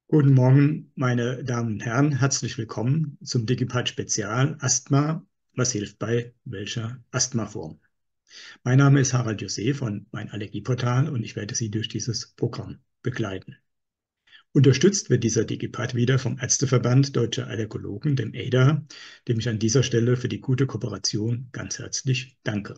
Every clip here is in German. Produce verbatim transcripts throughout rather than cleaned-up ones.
Guten Morgen, meine Damen und Herren. Herzlich willkommen zum DigiPad Spezial Asthma. Was hilft bei welcher Asthmaform? Mein Name ist Harald José von Mein Allergieportal und ich werde Sie durch dieses Programm begleiten. Unterstützt wird dieser DigiPad wieder vom Ärzteverband Deutscher Allergologen, dem A D A, dem ich an dieser Stelle für die gute Kooperation ganz herzlich danke.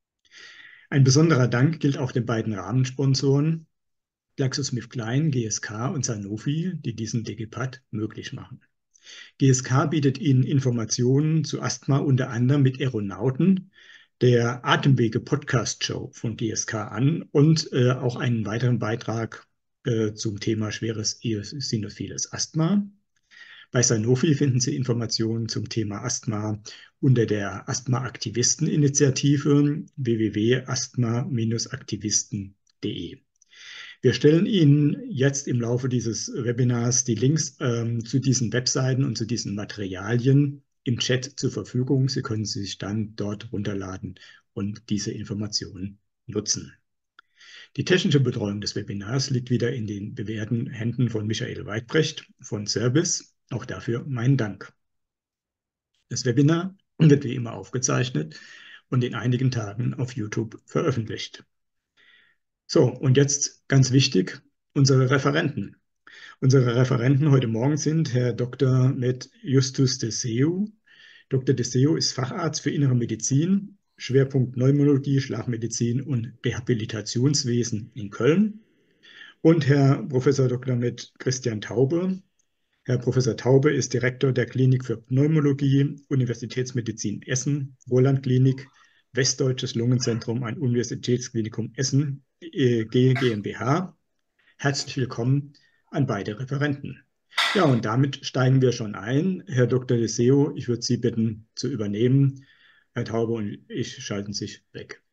Ein besonderer Dank gilt auch den beiden Rahmensponsoren GlaxoSmithKline, G S K und Sanofi, die diesen DigiPad möglich machen. G S K bietet Ihnen Informationen zu Asthma unter anderem mit Aeronauten, der Atemwege-Podcast-Show von G S K an und äh, auch einen weiteren Beitrag äh, zum Thema schweres eosinophiles Asthma. Bei Sanofi finden Sie Informationen zum Thema Asthma unter der Asthma-Aktivisten-Initiative w w w punkt asthma aktivisten punkt de. Wir stellen Ihnen jetzt im Laufe dieses Webinars die Links ähm, zu diesen Webseiten und zu diesen Materialien im Chat zur Verfügung. Sie können sie sich dann dort runterladen und diese Informationen nutzen. Die technische Betreuung des Webinars liegt wieder in den bewährten Händen von Michael Weidbrecht von Service. Auch dafür meinen Dank. Das Webinar wird wie immer aufgezeichnet und in einigen Tagen auf YouTube veröffentlicht. So, und jetzt ganz wichtig, unsere Referenten. Unsere Referenten heute Morgen sind Herr Doktor med Justus de Seu. Doktor de Seu ist Facharzt für Innere Medizin, Schwerpunkt Pneumologie, Schlafmedizin und Rehabilitationswesen in Köln. Und Herr Professor Doktor med Christian Taube. Herr Professor Taube ist Direktor der Klinik für Pneumologie, Universitätsmedizin Essen, Roland Klinik, Westdeutsches Lungenzentrum an Universitätsklinikum Essen, G GmbH. Herzlich willkommen an beide Referenten. Ja, und damit steigen wir schon ein. Herr Doktor de Seu, ich würde Sie bitten zu übernehmen. Herr Taube und ich schalten sich weg.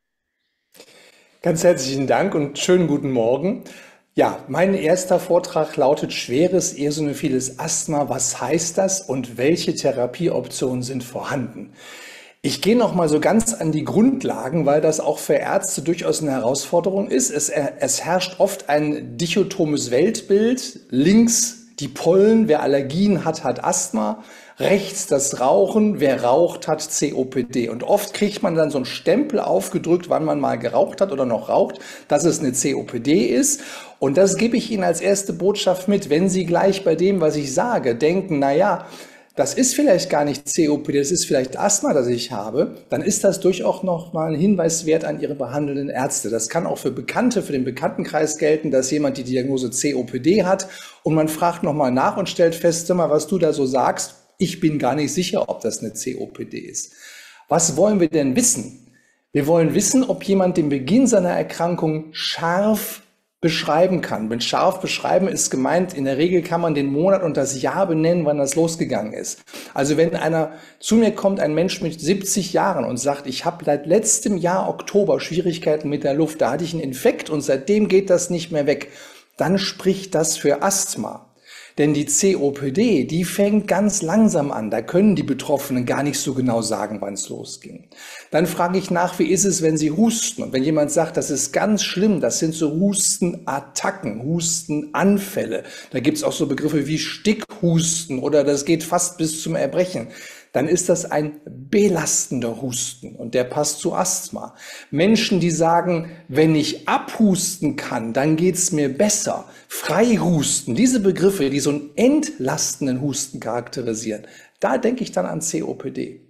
Ganz herzlichen Dank und schönen guten Morgen. Ja, mein erster Vortrag lautet schweres eosinophiles Asthma. Was heißt das und welche Therapieoptionen sind vorhanden? Ich gehe noch mal so ganz an die Grundlagen, weil das auch für Ärzte durchaus eine Herausforderung ist. Es, es herrscht oft ein dichotomes Weltbild. Links die Pollen, wer Allergien hat, hat Asthma. Rechts das Rauchen, wer raucht, hat C O P D. Und oft kriegt man dann so einen Stempel aufgedrückt, wann man mal geraucht hat oder noch raucht, dass es eine C O P D ist. Und das gebe ich Ihnen als erste Botschaft mit. Wenn Sie gleich bei dem, was ich sage, denken, na ja, das ist vielleicht gar nicht C O P D, das ist vielleicht Asthma, das ich habe, dann ist das durchaus noch mal ein Hinweis wert an Ihre behandelnden Ärzte. Das kann auch für Bekannte, für den Bekanntenkreis gelten, dass jemand die Diagnose C O P D hat und man fragt noch mal nach und stellt fest, sag mal, was du da so sagst, ich bin gar nicht sicher, ob das eine C O P D ist. Was wollen wir denn wissen? Wir wollen wissen, ob jemand den Beginn seiner Erkrankung scharf beschreiben kann. Mit scharf beschreiben ist gemeint, in der Regel kann man den Monat und das Jahr benennen, wann das losgegangen ist. Also wenn einer zu mir kommt, ein Mensch mit siebzig Jahren und sagt, ich habe seit letztem Jahr Oktober Schwierigkeiten mit der Luft, da hatte ich einen Infekt und seitdem geht das nicht mehr weg, dann spricht das für Asthma. Denn die C O P D, die fängt ganz langsam an. Da können die Betroffenen gar nicht so genau sagen, wann es losging. Dann frage ich nach, wie ist es, wenn sie husten? Und wenn jemand sagt, das ist ganz schlimm, das sind so Hustenattacken, Hustenanfälle. Da gibt es auch so Begriffe wie Stickhusten oder das geht fast bis zum Erbrechen. Dann ist das ein belastender Husten und der passt zu Asthma. Menschen, die sagen, wenn ich abhusten kann, dann geht's mir besser. Freihusten, diese Begriffe, die so einen entlastenden Husten charakterisieren, da denke ich dann an C O P D.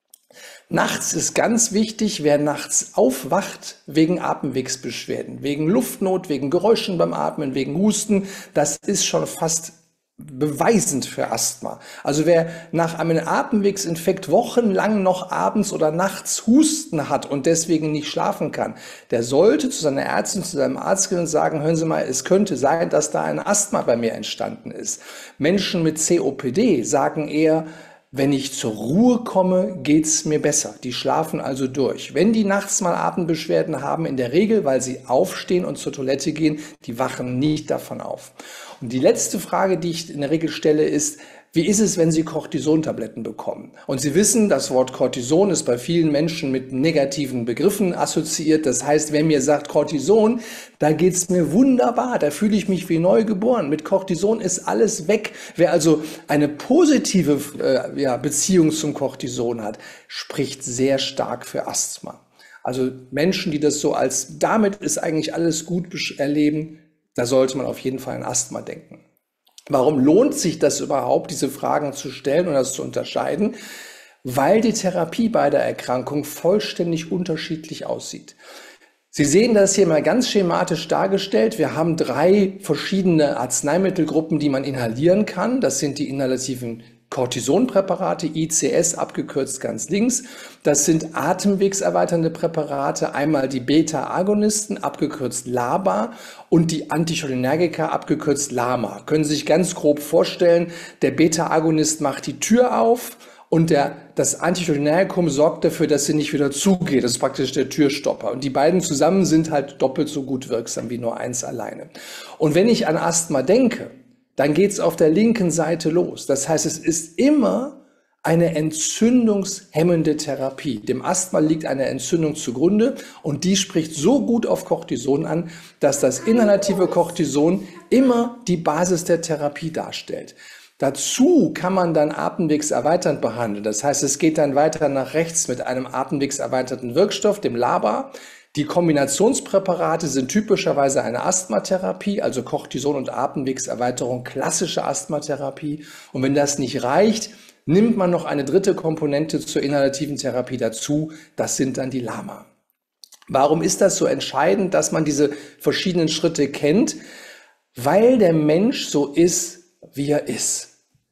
Nachts ist ganz wichtig, wer nachts aufwacht wegen Atemwegsbeschwerden, wegen Luftnot, wegen Geräuschen beim Atmen, wegen Husten, das ist schon fast beweisend für Asthma. Also wer nach einem Atemwegsinfekt wochenlang noch abends oder nachts Husten hat und deswegen nicht schlafen kann, der sollte zu seiner Ärztin, zu seinem Arzt gehen und sagen, hören Sie mal, es könnte sein, dass da ein Asthma bei mir entstanden ist. Menschen mit C O P D sagen eher, wenn ich zur Ruhe komme, geht's mir besser. Die schlafen also durch. Wenn die nachts mal Atembeschwerden haben, in der Regel, weil sie aufstehen und zur Toilette gehen, die wachen nicht davon auf. Und die letzte Frage, die ich in der Regel stelle, ist, Wie ist es, wenn Sie Cortisontabletten bekommen? Und Sie wissen, das Wort Cortison ist bei vielen Menschen mit negativen Begriffen assoziiert. Das heißt, wer mir sagt Cortison, da geht's mir wunderbar, da fühle ich mich wie neu geboren. Mit Cortison ist alles weg. Wer also eine positive äh, ja, Beziehung zum Cortison hat, spricht sehr stark für Asthma. Also Menschen, die das so als damit ist eigentlich alles gut erleben, da sollte man auf jeden Fall an Asthma denken. Warum lohnt sich das überhaupt, diese Fragen zu stellen und das zu unterscheiden? Weil die Therapie bei der Erkrankung vollständig unterschiedlich aussieht. Sie sehen das hier mal ganz schematisch dargestellt. Wir haben drei verschiedene Arzneimittelgruppen, die man inhalieren kann. Das sind die inhalativen Cortisonpräparate, I C S abgekürzt ganz links. Das sind atemwegserweiternde Präparate, einmal die Beta-Agonisten, abgekürzt LABA, und die Anticholinergika, abgekürzt LAMA. Können Sie sich ganz grob vorstellen, der Beta-Agonist macht die Tür auf und der, das Anticholinergikum sorgt dafür, dass sie nicht wieder zugeht. Das ist praktisch der Türstopper. Und die beiden zusammen sind halt doppelt so gut wirksam wie nur eins alleine. Und wenn ich an Asthma denke, dann geht es auf der linken Seite los. Das heißt, es ist immer eine entzündungshemmende Therapie. Dem Asthma liegt eine Entzündung zugrunde und die spricht so gut auf Cortison an, dass das inhalative Cortison immer die Basis der Therapie darstellt. Dazu kann man dann atemwegserweiternd behandeln. Das heißt, es geht dann weiter nach rechts mit einem atemwegserweiterten Wirkstoff, dem LABA. Die Kombinationspräparate sind typischerweise eine Asthmatherapie, also Cortison und Atemwegserweiterung, klassische Asthmatherapie. Und wenn das nicht reicht, nimmt man noch eine dritte Komponente zur inhalativen Therapie dazu. Das sind dann die LAMA. Warum ist das so entscheidend, dass man diese verschiedenen Schritte kennt? Weil der Mensch so ist, wie er ist.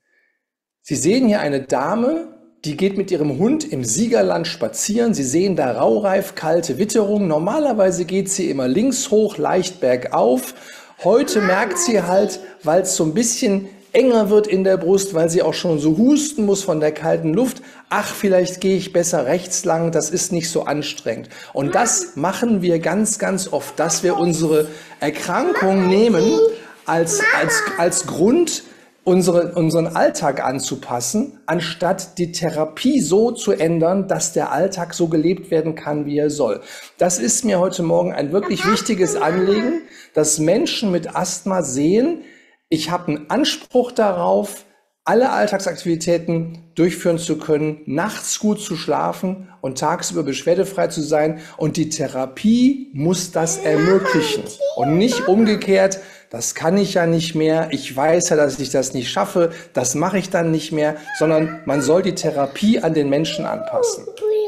Sie sehen hier eine Dame, die geht mit ihrem Hund im Siegerland spazieren. Sie sehen da raureif, kalte Witterung. Normalerweise geht sie immer links hoch, leicht bergauf. Heute merkt sie halt, weil es so ein bisschen enger wird in der Brust, weil sie auch schon so husten muss von der kalten Luft. Ach, vielleicht gehe ich besser rechts lang, das ist nicht so anstrengend. Und das machen wir ganz, ganz oft, dass wir unsere Erkrankung nehmen als, als, als Grund, Unsere, unseren Alltag anzupassen, anstatt die Therapie so zu ändern, dass der Alltag so gelebt werden kann, wie er soll. Das ist mir heute Morgen ein wirklich wichtiges Anliegen, dass Menschen mit Asthma sehen, ich habe einen Anspruch darauf, alle Alltagsaktivitäten durchführen zu können, nachts gut zu schlafen und tagsüber beschwerdefrei zu sein. Und die Therapie muss das ermöglichen und nicht umgekehrt. Das kann ich ja nicht mehr, ich weiß ja, dass ich das nicht schaffe, das mache ich dann nicht mehr, sondern man soll die Therapie an den Menschen anpassen.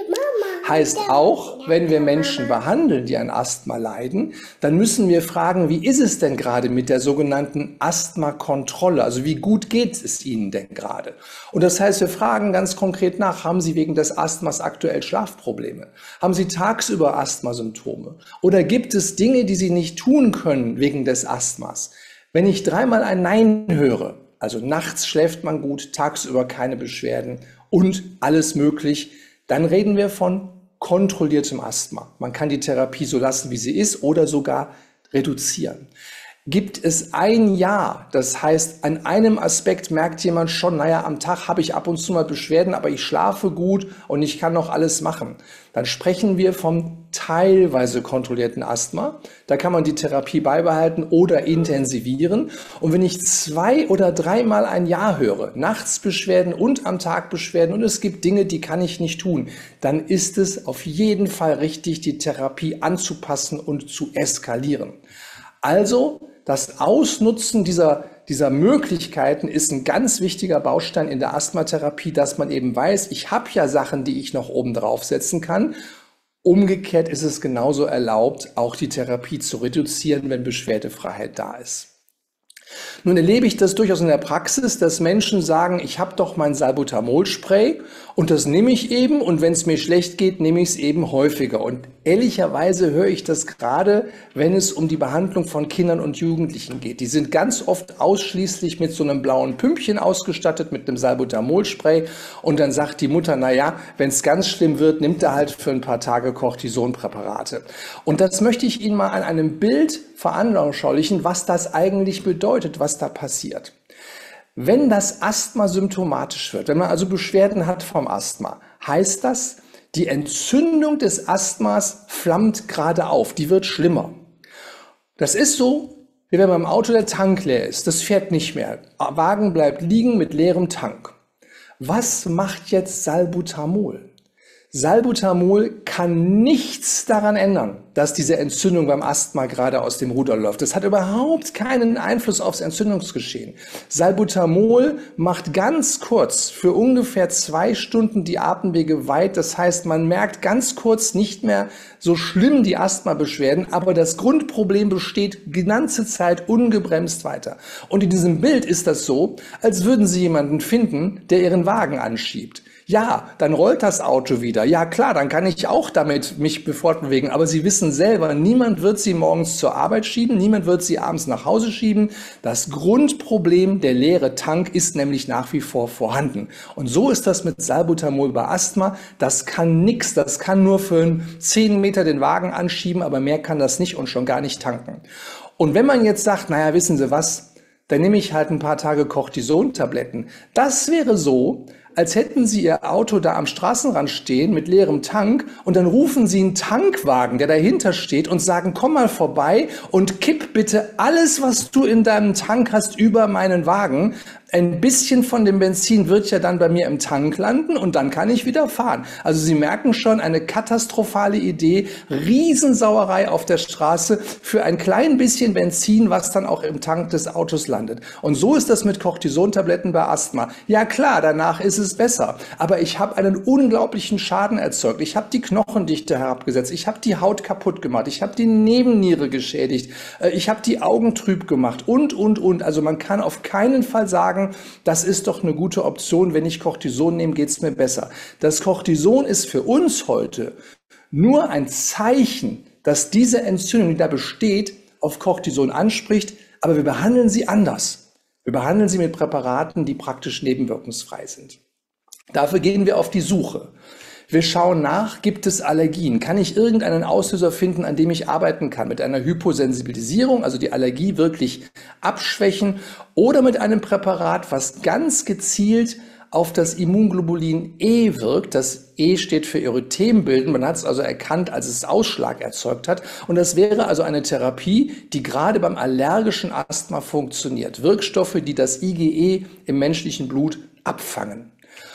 Heißt auch, wenn wir Menschen behandeln, die an Asthma leiden, dann müssen wir fragen, wie ist es denn gerade mit der sogenannten Asthmakontrolle? Also wie gut geht es Ihnen denn gerade? Und das heißt, wir fragen ganz konkret nach, haben Sie wegen des Asthmas aktuell Schlafprobleme? Haben Sie tagsüber Asthmasymptome? Oder gibt es Dinge, die Sie nicht tun können wegen des Asthmas? Wenn ich dreimal ein Nein höre, also nachts schläft man gut, tagsüber keine Beschwerden und alles möglich, dann reden wir von kontrolliertem Asthma. Man kann die Therapie so lassen, wie sie ist, oder sogar reduzieren. Gibt es ein Ja, das heißt, an einem Aspekt merkt jemand schon, naja, am Tag habe ich ab und zu mal Beschwerden, aber ich schlafe gut und ich kann noch alles machen. Dann sprechen wir vom teilweise kontrollierten Asthma. Da kann man die Therapie beibehalten oder intensivieren. Und wenn ich zwei oder dreimal ein Ja höre, nachts Beschwerden und am Tag Beschwerden, und es gibt Dinge, die kann ich nicht tun, dann ist es auf jeden Fall richtig, die Therapie anzupassen und zu eskalieren. Also, das Ausnutzen dieser, dieser Möglichkeiten ist ein ganz wichtiger Baustein in der Asthmatherapie, dass man eben weiß, ich habe ja Sachen, die ich noch oben drauf setzen kann. Umgekehrt ist es genauso erlaubt, auch die Therapie zu reduzieren, wenn Beschwerdefreiheit da ist. Nun erlebe ich das durchaus in der Praxis, dass Menschen sagen, ich habe doch mein Salbutamol-Spray und das nehme ich eben, und wenn es mir schlecht geht, nehme ich es eben häufiger. Und ehrlicherweise höre ich das gerade, wenn es um die Behandlung von Kindern und Jugendlichen geht. Die sind ganz oft ausschließlich mit so einem blauen Pümpchen ausgestattet, mit einem Salbutamol-Spray, und dann sagt die Mutter, naja, wenn es ganz schlimm wird, nimmt er halt für ein paar Tage Cortisonpräparate. Und das möchte ich Ihnen mal an einem Bild veranschaulichen, was das eigentlich bedeutet, was da passiert. Wenn das Asthma symptomatisch wird, wenn man also Beschwerden hat vom Asthma, heißt das, die Entzündung des Asthmas flammt gerade auf, die wird schlimmer. Das ist so, wie wenn beim Auto der Tank leer ist, das fährt nicht mehr. Der Wagen bleibt liegen mit leerem Tank. Was macht jetzt Salbutamol? Salbutamol kann nichts daran ändern, dass diese Entzündung beim Asthma gerade aus dem Ruder läuft. Das hat überhaupt keinen Einfluss aufs Entzündungsgeschehen. Salbutamol macht ganz kurz für ungefähr zwei Stunden die Atemwege weit. Das heißt, man merkt ganz kurz nicht mehr so schlimm die Asthmabeschwerden, aber das Grundproblem besteht die ganze Zeit ungebremst weiter. Und in diesem Bild ist das so, als würden Sie jemanden finden, der Ihren Wagen anschiebt. Ja, dann rollt das Auto wieder. Ja klar, dann kann ich auch damit mich fortbewegen. Aber Sie wissen selber, niemand wird Sie morgens zur Arbeit schieben, niemand wird Sie abends nach Hause schieben. Das Grundproblem, der leere Tank, ist nämlich nach wie vor vorhanden. Und so ist das mit Salbutamol bei Asthma. Das kann nix, das kann nur für zehn Meter den Wagen anschieben, aber mehr kann das nicht und schon gar nicht tanken. Und wenn man jetzt sagt, naja, wissen Sie was, dann nehme ich halt ein paar Tage Cortison-Tabletten. Das wäre so, als hätten Sie Ihr Auto da am Straßenrand stehen mit leerem Tank und dann rufen Sie einen Tankwagen, der dahinter steht und sagen, komm mal vorbei und kipp bitte alles, was du in deinem Tank hast, über meinen Wagen. Ein bisschen von dem Benzin wird ja dann bei mir im Tank landen und dann kann ich wieder fahren. Also Sie merken schon, eine katastrophale Idee, Riesensauerei auf der Straße für ein klein bisschen Benzin, was dann auch im Tank des Autos landet. Und so ist das mit Cortisontabletten bei Asthma. Ja klar, danach ist es besser, aber ich habe einen unglaublichen Schaden erzeugt. Ich habe die Knochendichte herabgesetzt, ich habe die Haut kaputt gemacht, ich habe die Nebenniere geschädigt, ich habe die Augen trüb gemacht und, und, und. Also man kann auf keinen Fall sagen, das ist doch eine gute Option, wenn ich Cortison nehme, geht es mir besser. Das Cortison ist für uns heute nur ein Zeichen, dass diese Entzündung, die da besteht, auf Cortison anspricht, aber wir behandeln sie anders. Wir behandeln sie mit Präparaten, die praktisch nebenwirkungsfrei sind. Dafür gehen wir auf die Suche. Wir schauen nach, gibt es Allergien? Kann ich irgendeinen Auslöser finden, an dem ich arbeiten kann? Mit einer Hyposensibilisierung, also die Allergie wirklich abschwächen, oder mit einem Präparat, was ganz gezielt auf das Immunglobulin E wirkt. Das E steht für Erythem-bilden. Man hat es also erkannt, als es Ausschlag erzeugt hat. Und das wäre also eine Therapie, die gerade beim allergischen Asthma funktioniert. Wirkstoffe, die das IgE im menschlichen Blut abfangen.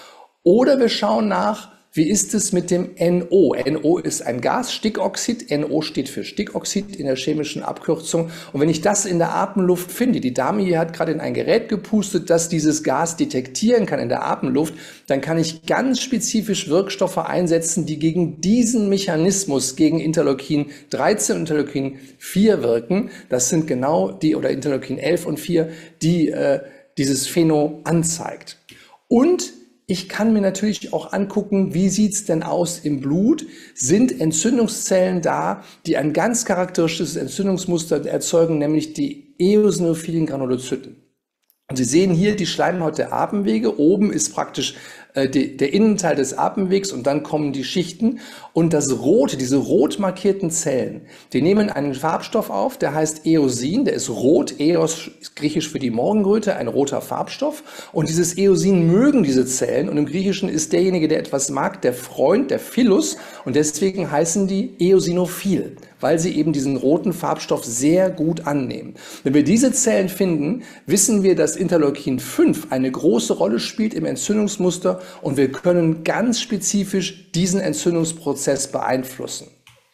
Oder wir schauen nach, wie ist es mit dem N O? N O ist ein Gas, Stickoxid. N O steht für Stickoxid in der chemischen Abkürzung. Und wenn ich das in der Atemluft finde, die Dame hier hat gerade in ein Gerät gepustet, das dieses Gas detektieren kann in der Atemluft, dann kann ich ganz spezifisch Wirkstoffe einsetzen, die gegen diesen Mechanismus, gegen Interleukin dreizehn und Interleukin vier wirken. Das sind genau die, oder Interleukin elf und vier, die äh, dieses Phänomen anzeigt. Und ich kann mir natürlich auch angucken, wie sieht's denn aus im Blut? Sind Entzündungszellen da, die ein ganz charakteristisches Entzündungsmuster erzeugen, nämlich die eosinophilen Granulozyten? Und Sie sehen hier die Schleimhaut der Atemwege. Oben ist praktisch äh, die, der Innenteil des Atemwegs und dann kommen die Schichten. Und das Rote, diese rot markierten Zellen, die nehmen einen Farbstoff auf, der heißt Eosin, der ist rot. Eos ist griechisch für die Morgenröte, ein roter Farbstoff. Und dieses Eosin mögen diese Zellen. Und im Griechischen ist derjenige, der etwas mag, der Freund, der Philos. Und deswegen heißen die eosinophil, weil sie eben diesen roten Farbstoff sehr gut annehmen. Wenn wir diese Zellen finden, wissen wir, dass Interleukin fünf eine große Rolle spielt im Entzündungsmuster und wir können ganz spezifisch diesen Entzündungsprozess beeinflussen.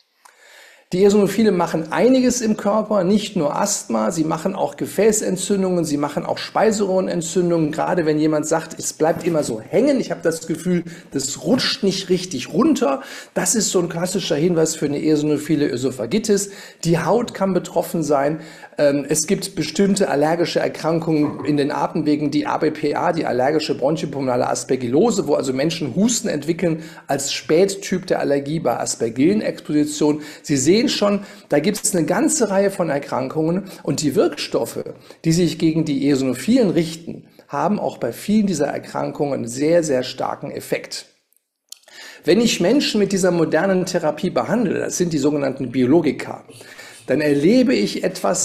Die Eosinophile machen einiges im Körper, nicht nur Asthma, sie machen auch Gefäßentzündungen, sie machen auch Speiseröhrenentzündungen. Gerade wenn jemand sagt, es bleibt immer so hängen, ich habe das Gefühl, das rutscht nicht richtig runter. Das ist so ein klassischer Hinweis für eine eosinophile Ösophagitis. Die Haut kann betroffen sein. Es gibt bestimmte allergische Erkrankungen in den Atemwegen, die A B P A, die allergische bronchopulmonale Aspergillose, wo also Menschen Husten entwickeln als Spättyp der Allergie bei Aspergillenexposition. Sie sehen schon, da gibt es eine ganze Reihe von Erkrankungen und die Wirkstoffe, die sich gegen die Eosinophilen richten, haben auch bei vielen dieser Erkrankungen einen sehr, sehr starken Effekt. Wenn ich Menschen mit dieser modernen Therapie behandle, das sind die sogenannten Biologika, dann erlebe ich etwas,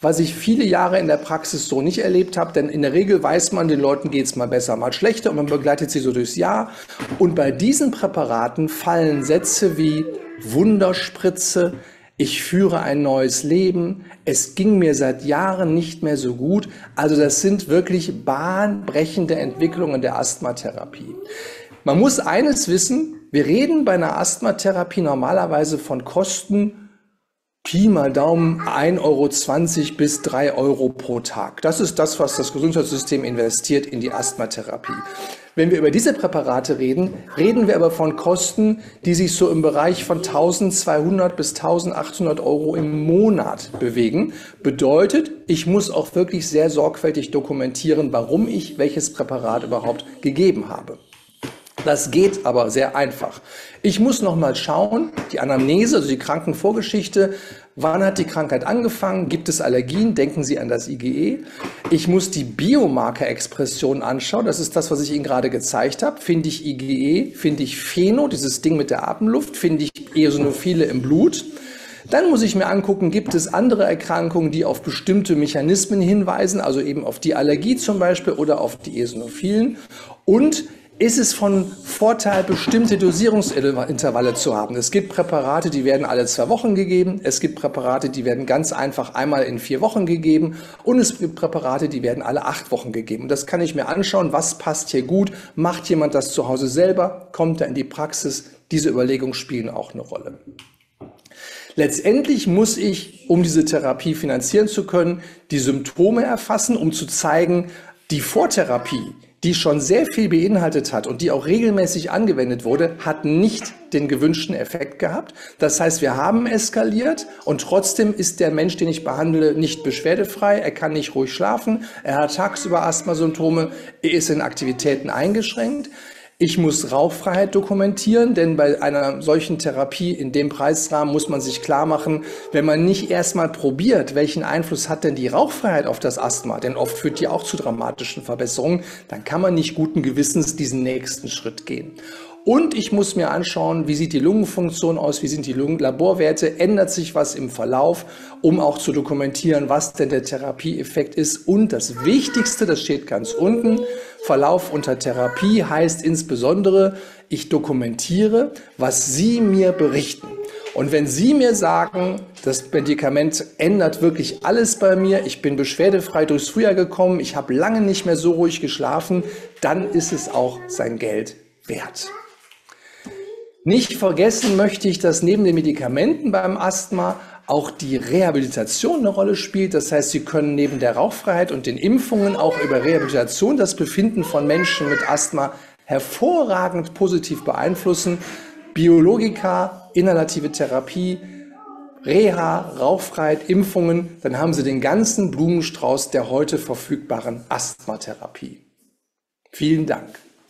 was ich viele Jahre in der Praxis so nicht erlebt habe, denn in der Regel weiß man, den Leuten geht es mal besser, mal schlechter und man begleitet sie so durchs Jahr. Und bei diesen Präparaten fallen Sätze wie Wunderspritze, ich führe ein neues Leben, es ging mir seit Jahren nicht mehr so gut. Also das sind wirklich bahnbrechende Entwicklungen der Asthmatherapie. Man muss eines wissen, wir reden bei einer Asthmatherapie normalerweise von Kosten Pi mal Daumen ein Euro zwanzig bis drei Euro pro Tag. Das ist das, was das Gesundheitssystem investiert in die Asthmatherapie. Wenn wir über diese Präparate reden, reden wir aber von Kosten, die sich so im Bereich von eintausendzweihundert bis eintausendachthundert Euro im Monat bewegen. Bedeutet, ich muss auch wirklich sehr sorgfältig dokumentieren, warum ich welches Präparat überhaupt gegeben habe. Das geht aber sehr einfach. Ich muss noch mal schauen, die Anamnese, also die Krankenvorgeschichte, wann hat die Krankheit angefangen, gibt es Allergien, denken Sie an das I G E. Ich muss die Biomarker-Expression anschauen, das ist das, was ich Ihnen gerade gezeigt habe. Finde ich I G E, finde ich Pheno, dieses Ding mit der Atemluft, finde ich Eosinophile im Blut. Dann muss ich mir angucken, gibt es andere Erkrankungen, die auf bestimmte Mechanismen hinweisen, also eben auf die Allergie zum Beispiel oder auf die Eosinophilen. Und ist es von Vorteil, bestimmte Dosierungsintervalle zu haben. Es gibt Präparate, die werden alle zwei Wochen gegeben. Es gibt Präparate, die werden ganz einfach einmal in vier Wochen gegeben. Und es gibt Präparate, die werden alle acht Wochen gegeben. Und das kann ich mir anschauen, was passt hier gut. Macht jemand das zu Hause selber? Kommt er in die Praxis? Diese Überlegungen spielen auch eine Rolle. Letztendlich muss ich, um diese Therapie finanzieren zu können, die Symptome erfassen, um zu zeigen, die Vortherapie, die schon sehr viel beinhaltet hat und die auch regelmäßig angewendet wurde, hat nicht den gewünschten Effekt gehabt. Das heißt, wir haben eskaliert und trotzdem ist der Mensch, den ich behandle, nicht beschwerdefrei. Er kann nicht ruhig schlafen, er hat tagsüber Asthmasymptome, er ist in Aktivitäten eingeschränkt. Ich muss Rauchfreiheit dokumentieren, denn bei einer solchen Therapie in dem Preisrahmen muss man sich klar machen, wenn man nicht erstmal probiert, welchen Einfluss hat denn die Rauchfreiheit auf das Asthma, denn oft führt die auch zu dramatischen Verbesserungen, dann kann man nicht guten Gewissens diesen nächsten Schritt gehen. Und ich muss mir anschauen, wie sieht die Lungenfunktion aus, wie sind die Lungenlaborwerte, ändert sich was im Verlauf, um auch zu dokumentieren, was denn der Therapieeffekt ist. Und das Wichtigste, das steht ganz unten, Verlauf unter Therapie heißt insbesondere, ich dokumentiere, was Sie mir berichten. Und wenn Sie mir sagen, das Medikament ändert wirklich alles bei mir, ich bin beschwerdefrei durchs Frühjahr gekommen, ich habe lange nicht mehr so ruhig geschlafen, dann ist es auch sein Geld wert. Nicht vergessen möchte ich, dass neben den Medikamenten beim Asthma auch die Rehabilitation eine Rolle spielt. Das heißt, Sie können neben der Rauchfreiheit und den Impfungen auch über Rehabilitation das Befinden von Menschen mit Asthma hervorragend positiv beeinflussen. Biologika, inhalative Therapie, Reha, Rauchfreiheit, Impfungen, dann haben Sie den ganzen Blumenstrauß der heute verfügbaren Asthmatherapie. Vielen Dank.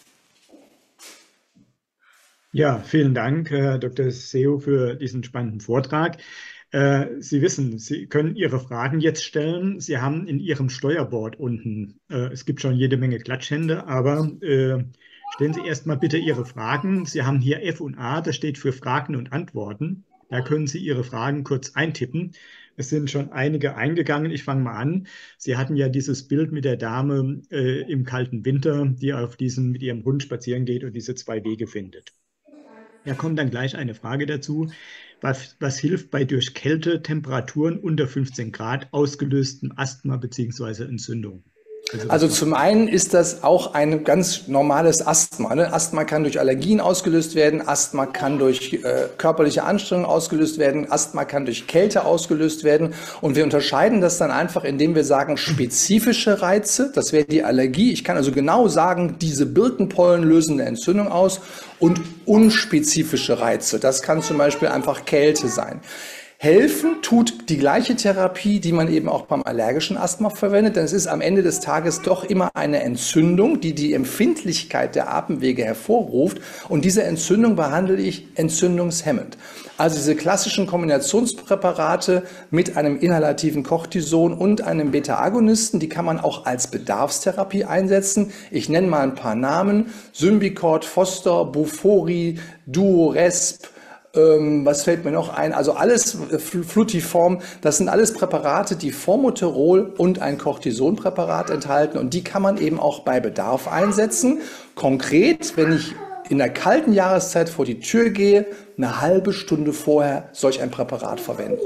Ja, vielen Dank, Herr Doktor Seehofer, für diesen spannenden Vortrag. Äh, Sie wissen, Sie können Ihre Fragen jetzt stellen. Sie haben in Ihrem Steuerboard unten, äh, es gibt schon jede Menge Klatschhände, aber äh, stellen Sie erstmal bitte Ihre Fragen. Sie haben hier F und A, das steht für Fragen und Antworten. Da können Sie Ihre Fragen kurz eintippen. Es sind schon einige eingegangen. Ich fange mal an. Sie hatten ja dieses Bild mit der Dame äh, im kalten Winter, die auf diesem, mit ihrem Hund spazieren geht und diese zwei Wege findet. Da kommt dann gleich eine Frage dazu. Was, was hilft bei durch Kälte, Temperaturen unter fünfzehn Grad ausgelöstem Asthma bzw. Entzündung? Also, also zum einen ist das auch ein ganz normales Asthma. Ne? Asthma kann durch Allergien ausgelöst werden, Asthma kann durch äh, körperliche Anstrengung ausgelöst werden, Asthma kann durch Kälte ausgelöst werden. Und wir unterscheiden das dann einfach, indem wir sagen, spezifische Reize, das wäre die Allergie. Ich kann also genau sagen, diese Birkenpollen lösen eine Entzündung aus. Und unspezifische Reize, das kann zum Beispiel einfach Kälte sein. Helfen tut die gleiche Therapie, die man eben auch beim allergischen Asthma verwendet, denn es ist am Ende des Tages doch immer eine Entzündung, die die Empfindlichkeit der Atemwege hervorruft, und diese Entzündung behandle ich entzündungshemmend. Also diese klassischen Kombinationspräparate mit einem inhalativen Cortison und einem Beta-Agonisten, die kann man auch als Bedarfstherapie einsetzen. Ich nenne mal ein paar Namen: Symbicort, Foster, Bufori, Duoresp, Ähm, was fällt mir noch ein? Also alles äh, Fl- Flutiform, das sind alles Präparate, die Formoterol und ein Cortisonpräparat enthalten und die kann man eben auch bei Bedarf einsetzen. Konkret, wenn ich in der kalten Jahreszeit vor die Tür gehe, eine halbe Stunde vorher solch ein Präparat verwenden.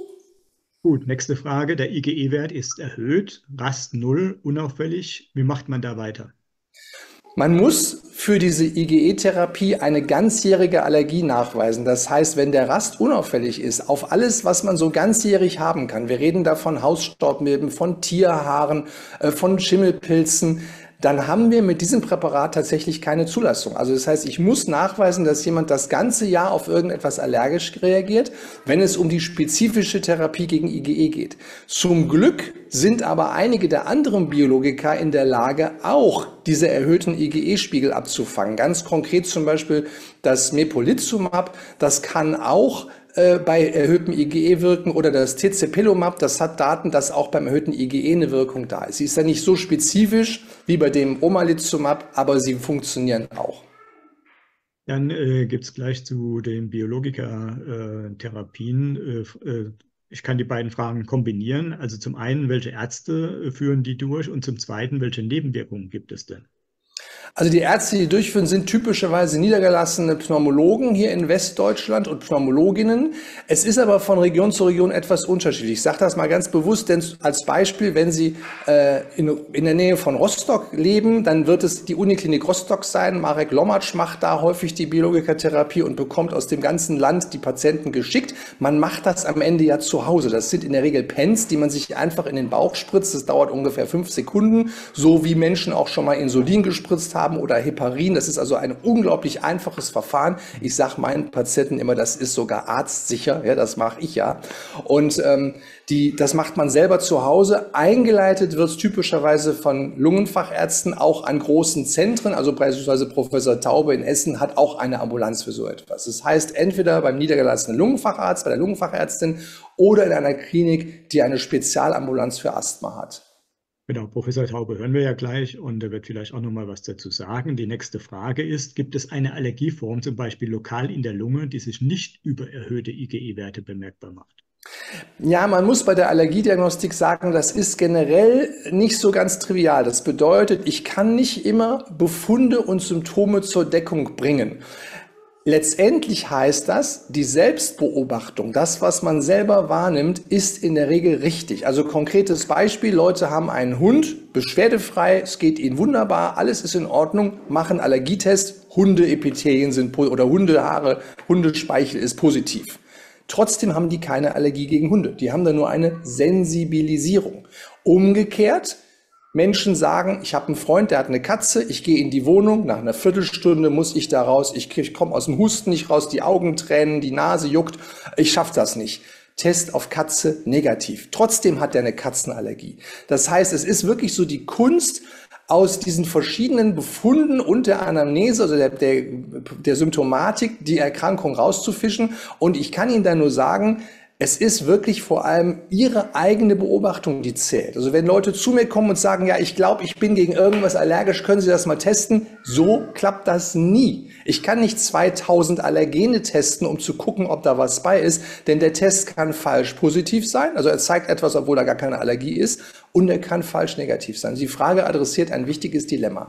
Gut, nächste Frage. Der IgE-Wert ist erhöht, Rast null, unauffällig. Wie macht man da weiter? Man muss für diese IgE-Therapie eine ganzjährige Allergie nachweisen. Das heißt, wenn der Rast unauffällig ist auf alles, was man so ganzjährig haben kann, wir reden da von Hausstaubmilben, von Tierhaaren, äh, von Schimmelpilzen, dann haben wir mit diesem Präparat tatsächlich keine Zulassung. Also das heißt, ich muss nachweisen, dass jemand das ganze Jahr auf irgendetwas allergisch reagiert, wenn es um die spezifische Therapie gegen IgE geht. Zum Glück sind aber einige der anderen Biologika in der Lage, auch diese erhöhten IgE-Spiegel abzufangen. Ganz konkret zum Beispiel das Mepolizumab, das kann auch äh, bei erhöhtem IgE wirken, oder das Tezepelumab, das hat Daten, dass auch beim erhöhten IgE eine Wirkung da ist. Sie ist ja nicht so spezifisch wie bei dem Omalizumab, aber sie funktionieren auch. Dann äh, gibt es gleich zu den Biologika-Therapien. Äh, äh, ich kann die beiden Fragen kombinieren. Also zum einen, welche Ärzte äh, führen die durch? Und zum zweiten, welche Nebenwirkungen gibt es denn? Also die Ärzte, die durchführen, sind typischerweise niedergelassene Pneumologen hier in Westdeutschland und Pneumologinnen. Es ist aber von Region zu Region etwas unterschiedlich. Ich sage das mal ganz bewusst, denn als Beispiel, wenn Sie äh, in, in der Nähe von Rostock leben, dann wird es die Uniklinik Rostock sein. Marek Lomatsch macht da häufig die Biologikatherapie und bekommt aus dem ganzen Land die Patienten geschickt. Man macht das am Ende ja zu Hause. Das sind in der Regel Pens, die man sich einfach in den Bauch spritzt. Das dauert ungefähr fünf Sekunden, so wie Menschen auch schon mal Insulin gespritzt haben oder Heparin. Das ist also ein unglaublich einfaches Verfahren. Ich sage meinen Patienten immer, das ist sogar arztsicher. Ja, das mache ich ja. Und ähm, die, das macht man selber zu Hause. Eingeleitet wird es typischerweise von Lungenfachärzten, auch an großen Zentren. Also beispielsweise Professor Taube in Essen hat auch eine Ambulanz für so etwas. Das heißt, entweder beim niedergelassenen Lungenfacharzt, bei der Lungenfachärztin oder in einer Klinik, die eine Spezialambulanz für Asthma hat. Genau, Professor Taube hören wir ja gleich und er wird vielleicht auch noch mal was dazu sagen. Die nächste Frage ist, gibt es eine Allergieform, zum Beispiel lokal in der Lunge, die sich nicht über erhöhte IgE-Werte bemerkbar macht? Ja, man muss bei der Allergiediagnostik sagen, das ist generell nicht so ganz trivial. Das bedeutet, ich kann nicht immer Befunde und Symptome zur Deckung bringen. Letztendlich heißt das, die Selbstbeobachtung, das, was man selber wahrnimmt, ist in der Regel richtig. Also konkretes Beispiel, Leute haben einen Hund, beschwerdefrei, es geht ihnen wunderbar, alles ist in Ordnung, machen Allergietest, Hundeepithelien sind oder Hundehaare, Hundespeichel ist positiv. Trotzdem haben die keine Allergie gegen Hunde, die haben da nur eine Sensibilisierung. Umgekehrt, Menschen sagen, ich habe einen Freund, der hat eine Katze, ich gehe in die Wohnung, nach einer Viertelstunde muss ich da raus, ich, ich komme aus dem Husten nicht raus, die Augen tränen, die Nase juckt, ich schaffe das nicht. Test auf Katze negativ. Trotzdem hat er eine Katzenallergie. Das heißt, es ist wirklich so die Kunst, aus diesen verschiedenen Befunden und der Anamnese, also der, der, der Symptomatik, die Erkrankung rauszufischen. Und ich kann Ihnen da nur sagen, es ist wirklich vor allem Ihre eigene Beobachtung, die zählt. Also wenn Leute zu mir kommen und sagen, ja, ich glaube, ich bin gegen irgendwas allergisch, können Sie das mal testen? So klappt das nie. Ich kann nicht zweitausend Allergene testen, um zu gucken, ob da was bei ist, denn der Test kann falsch positiv sein, also er zeigt etwas, obwohl da gar keine Allergie ist, und er kann falsch negativ sein. Die Frage adressiert ein wichtiges Dilemma.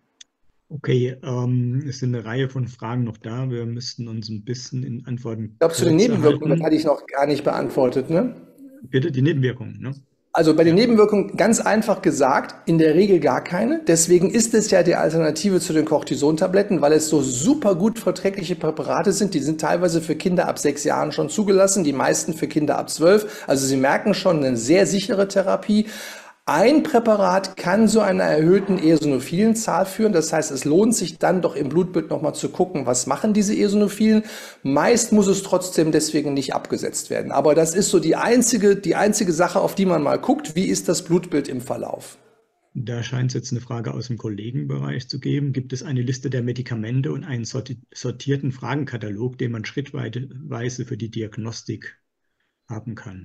Okay, ähm, es sind eine Reihe von Fragen noch da. Wir müssten uns ein bisschen in Antworten Ich glaube, zu den kürzer Nebenwirkungen, das halten. hatte ich noch gar nicht beantwortet, ne? Bitte die Nebenwirkungen, ne? Also bei den Ja. Nebenwirkungen ganz einfach gesagt, in der Regel gar keine. Deswegen ist es ja die Alternative zu den Cortisontabletten, weil es so super gut verträgliche Präparate sind. Die sind teilweise für Kinder ab sechs Jahren schon zugelassen, die meisten für Kinder ab zwölf. Also Sie merken schon, eine sehr sichere Therapie. Ein Präparat kann zu einer erhöhten eosinophilen Zahl führen. Das heißt, es lohnt sich dann doch im Blutbild nochmal zu gucken, was machen diese Eosinophilen. Meist muss es trotzdem deswegen nicht abgesetzt werden. Aber das ist so die einzige, die einzige Sache, auf die man mal guckt. Wie ist das Blutbild im Verlauf? Da scheint es jetzt eine Frage aus dem Kollegenbereich zu geben. Gibt es eine Liste der Medikamente und einen sorti- sortierten Fragenkatalog, den man schrittweise für die Diagnostik haben kann?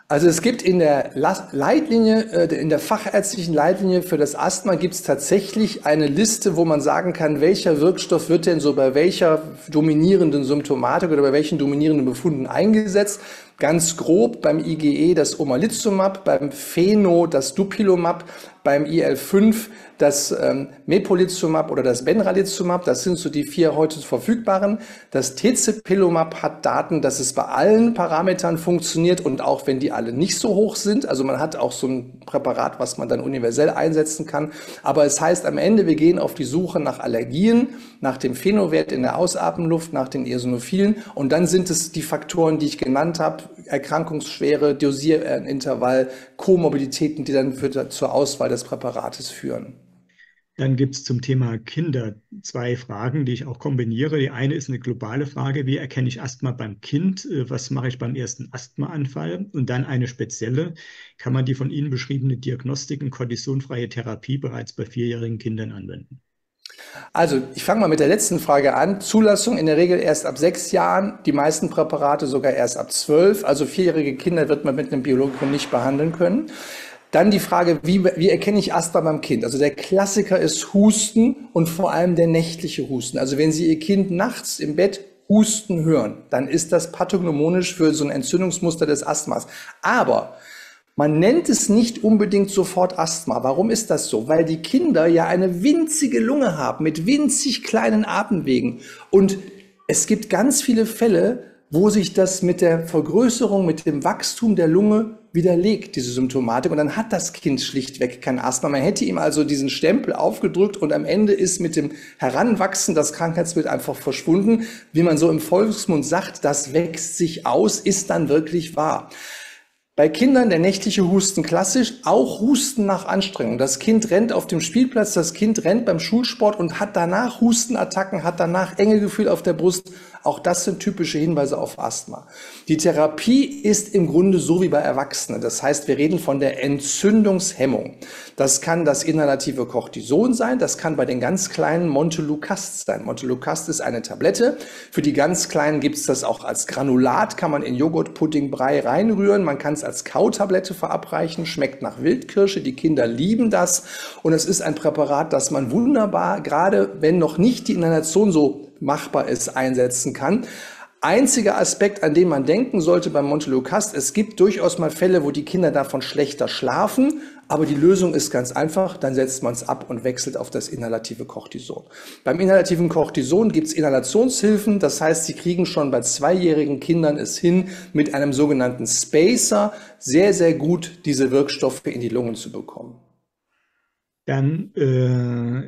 Also es gibt in der La- Leitlinie, äh, in der fachärztlichen Leitlinie für das Asthma gibt es tatsächlich eine Liste, wo man sagen kann, welcher Wirkstoff wird denn so bei welcher dominierenden Symptomatik oder bei welchen dominierenden Befunden eingesetzt. Ganz grob beim IgE das Omalizumab, beim Pheno das Dupilumab, beim I L fünf das ähm, Mepolizumab oder das Benralizumab. Das sind so die vier heute verfügbaren. Das Tezepelumab hat Daten, dass es bei allen Parametern funktioniert und auch wenn die alle nicht so hoch sind. Also man hat auch so ein Präparat, was man dann universell einsetzen kann. Aber es heißt am Ende, wir gehen auf die Suche nach Allergien, nach dem Phenowert in der Ausatemluft, nach den Eosinophilen und dann sind es die Faktoren, die ich genannt habe, Erkrankungsschwere, Dosierintervall, Komorbiditäten, die dann für, zur Auswahl des Präparates führen. Dann gibt es zum Thema Kinder zwei Fragen, die ich auch kombiniere. Die eine ist eine globale Frage, wie erkenne ich Asthma beim Kind? Äh, Was mache ich beim ersten Asthmaanfall? Und dann eine spezielle, kann man die von Ihnen beschriebene Diagnostik und kortisonfreie Therapie bereits bei vierjährigen Kindern anwenden? Also, ich fange mal mit der letzten Frage an. Zulassung in der Regel erst ab sechs Jahren, die meisten Präparate sogar erst ab zwölf. Also vierjährige Kinder wird man mit einem Biologikum nicht behandeln können. Dann die Frage, wie, wie erkenne ich Asthma beim Kind? Also der Klassiker ist Husten und vor allem der nächtliche Husten. Also wenn Sie Ihr Kind nachts im Bett Husten hören, dann ist das pathognomonisch für so ein Entzündungsmuster des Asthmas. Aber man nennt es nicht unbedingt sofort Asthma. Warum ist das so? Weil die Kinder ja eine winzige Lunge haben mit winzig kleinen Atemwegen. Und es gibt ganz viele Fälle, wo sich das mit der Vergrößerung, mit dem Wachstum der Lunge widerlegt, diese Symptomatik. Und dann hat das Kind schlichtweg kein Asthma. Man hätte ihm also diesen Stempel aufgedrückt und am Ende ist mit dem Heranwachsen das Krankheitsbild einfach verschwunden. Wie man so im Volksmund sagt, das wächst sich aus, ist dann wirklich wahr. Bei Kindern der nächtliche Husten klassisch, auch Husten nach Anstrengung. Das Kind rennt auf dem Spielplatz, das Kind rennt beim Schulsport und hat danach Hustenattacken, hat danach enge Gefühl auf der Brust. Auch das sind typische Hinweise auf Asthma. Die Therapie ist im Grunde so wie bei Erwachsenen. Das heißt, wir reden von der Entzündungshemmung. Das kann das inhalative Cortison sein, das kann bei den ganz Kleinen Montelukast sein. Montelukast ist eine Tablette. Für die ganz Kleinen gibt es das auch als Granulat, kann man in Joghurt, Pudding, Brei reinrühren. Man kann es als Kautablette verabreichen, schmeckt nach Wildkirsche. Die Kinder lieben das. Und es ist ein Präparat, das man wunderbar, gerade wenn noch nicht die Inhalation so machbar ist, einsetzen kann. Einziger Aspekt, an den man denken sollte beim Montelukast, es gibt durchaus mal Fälle, wo die Kinder davon schlechter schlafen, aber die Lösung ist ganz einfach, dann setzt man es ab und wechselt auf das inhalative Cortison. Beim inhalativen Cortison gibt es Inhalationshilfen, das heißt, Sie kriegen schon bei zweijährigen Kindern es hin, mit einem sogenannten Spacer sehr, sehr gut diese Wirkstoffe in die Lungen zu bekommen. Dann äh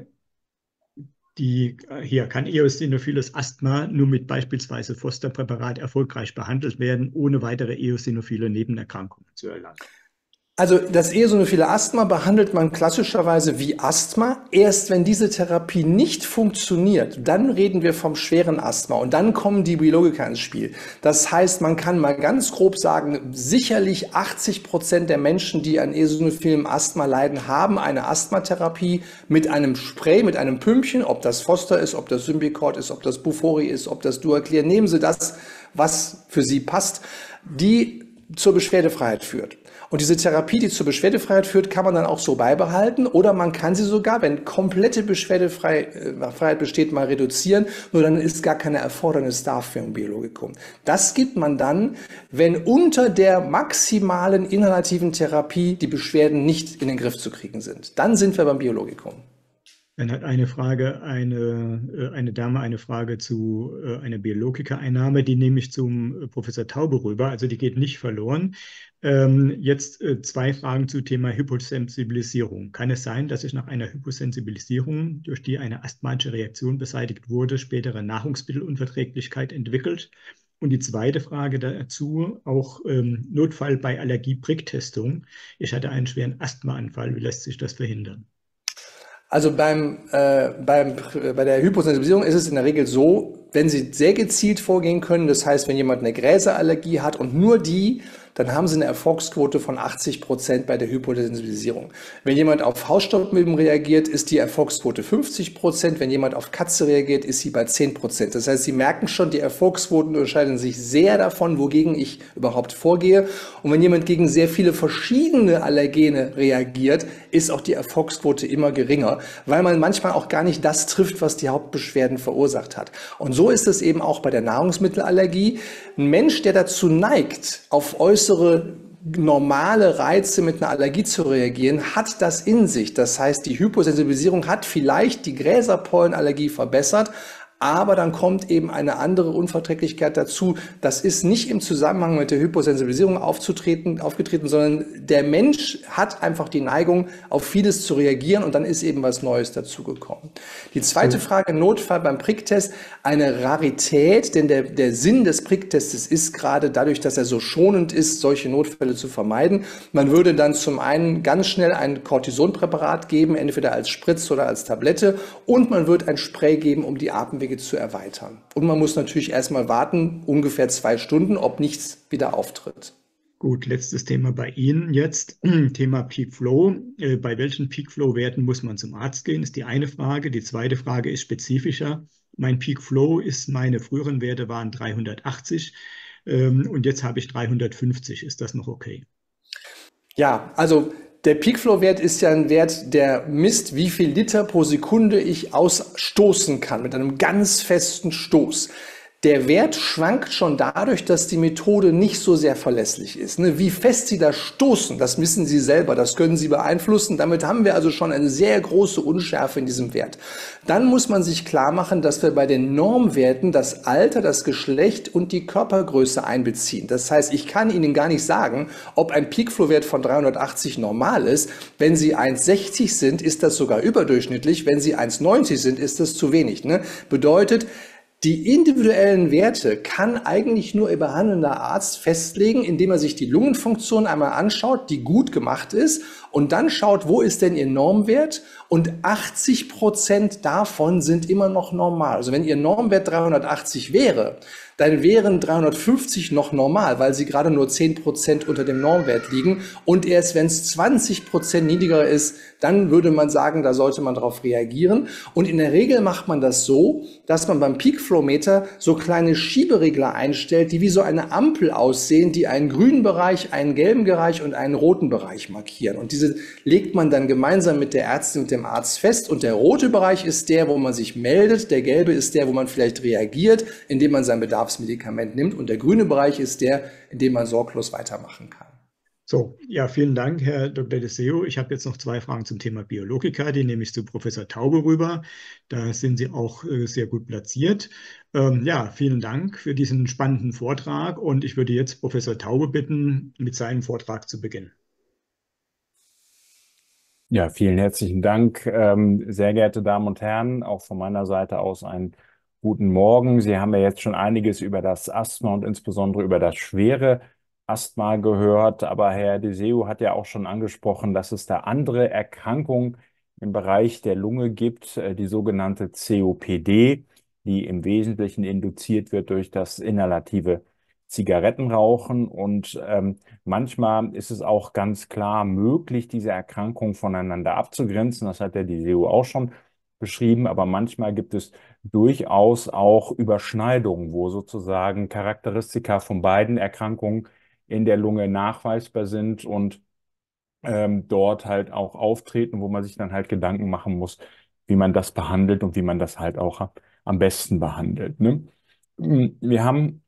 Die, hier kann eosinophiles Asthma nur mit beispielsweise Fosterpräparat erfolgreich behandelt werden, ohne weitere eosinophile Nebenerkrankungen zu erlangen. Also das eosinophile Asthma behandelt man klassischerweise wie Asthma. Erst wenn diese Therapie nicht funktioniert, dann reden wir vom schweren Asthma und dann kommen die Biologika ins Spiel. Das heißt, man kann mal ganz grob sagen, sicherlich achtzig Prozent der Menschen, die an eosinophilem Asthma leiden, haben eine Asthmatherapie mit einem Spray, mit einem Pümpchen, ob das Foster ist, ob das Symbicort ist, ob das Bufori ist, ob das Duaclir. Nehmen Sie das, was für Sie passt, die zur Beschwerdefreiheit führt. Und diese Therapie, die zur Beschwerdefreiheit führt, kann man dann auch so beibehalten oder man kann sie sogar, wenn komplette Beschwerdefreiheit besteht, mal reduzieren, nur dann ist gar keine Erfordernis da für ein Biologikum. Das gibt man dann, wenn unter der maximalen inhalativen Therapie die Beschwerden nicht in den Griff zu kriegen sind. Dann sind wir beim Biologikum. Dann hat eine Frage, eine, eine Dame eine Frage zu einer Biologika-Einnahme, die nehme ich zum Professor Taube rüber, also die geht nicht verloren. Ähm, jetzt äh, zwei Fragen zum Thema Hyposensibilisierung. Kann es sein, dass sich nach einer Hyposensibilisierung, durch die eine asthmatische Reaktion beseitigt wurde, spätere Nahrungsmittelunverträglichkeit entwickelt? Und die zweite Frage dazu, auch ähm, Notfall bei Allergie-Pricktestung. Ich hatte einen schweren Asthmaanfall, wie lässt sich das verhindern? Also beim, äh, beim, bei der Hyposensibilisierung ist es in der Regel so, wenn Sie sehr gezielt vorgehen können, das heißt, wenn jemand eine Gräserallergie hat und nur die, dann haben Sie eine Erfolgsquote von achtzig Prozent bei der Hyposensibilisierung. Wenn jemand auf Hausstaubmilben reagiert, ist die Erfolgsquote fünfzig Prozent. Wenn jemand auf Katze reagiert, ist sie bei zehn Prozent. Das heißt, Sie merken schon, die Erfolgsquoten unterscheiden sich sehr davon, wogegen ich überhaupt vorgehe. Und wenn jemand gegen sehr viele verschiedene Allergene reagiert, ist auch die Erfolgsquote immer geringer, weil man manchmal auch gar nicht das trifft, was die Hauptbeschwerden verursacht hat. Und so ist es eben auch bei der Nahrungsmittelallergie. Ein Mensch, der dazu neigt, auf äußere normale Reize mit einer Allergie zu reagieren, hat das in sich. Das heißt, die Hyposensibilisierung hat vielleicht die Gräserpollenallergie verbessert, aber dann kommt eben eine andere Unverträglichkeit dazu. Das ist nicht im Zusammenhang mit der Hyposensibilisierung aufzutreten, aufgetreten, sondern der Mensch hat einfach die Neigung, auf vieles zu reagieren und dann ist eben was Neues dazugekommen. Die zweite Frage, Notfall beim Pricktest, eine Rarität, denn der, der Sinn des Pricktestes ist gerade dadurch, dass er so schonend ist, solche Notfälle zu vermeiden. Man würde dann zum einen ganz schnell ein Cortisonpräparat geben, entweder als Spritz oder als Tablette, und man wird ein Spray geben, um die Atemwege zu erweitern. Und man muss natürlich erstmal warten, ungefähr zwei Stunden, ob nichts wieder auftritt. Gut, letztes Thema bei Ihnen jetzt, Thema Peak Flow. Äh, bei welchen Peak Flow Werten muss man zum Arzt gehen, ist die eine Frage. Die zweite Frage ist spezifischer. Mein Peak Flow ist, meine früheren Werte waren dreihundertachtzig ähm, und jetzt habe ich dreihundertfünfzig. Ist das noch okay? Ja, also der Peak-Flow-Wert ist ja ein Wert, der misst, wie viel Liter pro Sekunde ich ausstoßen kann mit einem ganz festen Stoß. Der Wert schwankt schon dadurch, dass die Methode nicht so sehr verlässlich ist. Wie fest Sie da stoßen, das wissen Sie selber, das können Sie beeinflussen. Damit haben wir also schon eine sehr große Unschärfe in diesem Wert. Dann muss man sich klar machen, dass wir bei den Normwerten das Alter, das Geschlecht und die Körpergröße einbeziehen. Das heißt, ich kann Ihnen gar nicht sagen, ob ein Peak-Flow-Wert von dreihundertachtzig normal ist. Wenn Sie eins Komma sechzig sind, ist das sogar überdurchschnittlich. Wenn Sie eins Komma neunzig sind, ist das zu wenig. Ne? Bedeutet, die individuellen Werte kann eigentlich nur Ihr behandelnder Arzt festlegen, indem er sich die Lungenfunktion einmal anschaut, die gut gemacht ist, und dann schaut, wo ist denn Ihr Normwert, und achtzig Prozent davon sind immer noch normal. Also wenn Ihr Normwert dreihundertachtzig wäre, dann wären dreihundertfünfzig noch normal, weil Sie gerade nur zehn Prozent unter dem Normwert liegen, und erst wenn es zwanzig Prozent niedriger ist, dann würde man sagen, da sollte man darauf reagieren. Und in der Regel macht man das so, dass man beim Peak-Flow-Meter so kleine Schieberegler einstellt, die wie so eine Ampel aussehen, die einen grünen Bereich, einen gelben Bereich und einen roten Bereich markieren. Und diese legt man dann gemeinsam mit der Ärztin und dem Arzt fest. Und der rote Bereich ist der, wo man sich meldet. Der gelbe ist der, wo man vielleicht reagiert, indem man sein Bedarfsmedikament nimmt. Und der grüne Bereich ist der, in dem man sorglos weitermachen kann. So, ja, vielen Dank, Herr Doktor Deseo. Ich habe jetzt noch zwei Fragen zum Thema Biologika, die nehme ich zu Professor Taube rüber. Da sind Sie auch äh, sehr gut platziert. Ähm, ja, vielen Dank für diesen spannenden Vortrag, und ich würde jetzt Professor Taube bitten, mit seinem Vortrag zu beginnen. Ja, vielen herzlichen Dank, ähm, sehr geehrte Damen und Herren, auch von meiner Seite aus einen guten Morgen. Sie haben ja jetzt schon einiges über das Asthma und insbesondere über das schwere Asthma gehört, aber Herr Deseo hat ja auch schon angesprochen, dass es da andere Erkrankungen im Bereich der Lunge gibt, äh, die sogenannte C O P D, die im Wesentlichen induziert wird durch das inhalative Zigarettenrauchen. Und ähm, manchmal ist es auch ganz klar möglich, diese Erkrankungen voneinander abzugrenzen. Das hat der Deseo auch schon beschrieben, aber manchmal gibt es durchaus auch Überschneidungen, wo sozusagen Charakteristika von beiden Erkrankungen in der Lunge nachweisbar sind und ähm, dort halt auch auftreten, wo man sich dann halt Gedanken machen muss, wie man das behandelt und wie man das halt auch am besten behandelt. Ne? Wir haben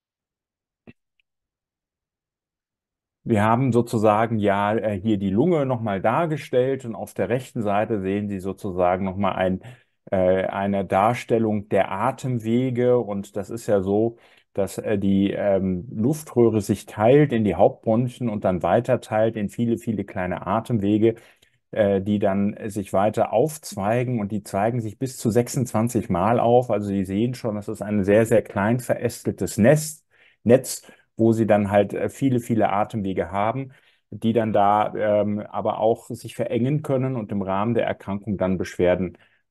Wir haben sozusagen ja äh, hier die Lunge nochmal dargestellt, und auf der rechten Seite sehen Sie sozusagen nochmal ein, äh, eine Darstellung der Atemwege. Und das ist ja so, dass äh, die ähm, Luftröhre sich teilt in die Hauptbronchien und dann weiter teilt in viele, viele kleine Atemwege, äh, die dann sich weiter aufzweigen, und die zeigen sich bis zu sechsundzwanzig Mal auf. Also Sie sehen schon, das ist ein sehr, sehr klein verästeltes Nest, Netz, wo sie dann halt äh, viele, viele Atemwege haben, die dann da ähm, aber auch sich verengen können und im Rahmen der Erkrankung dann Beschwerden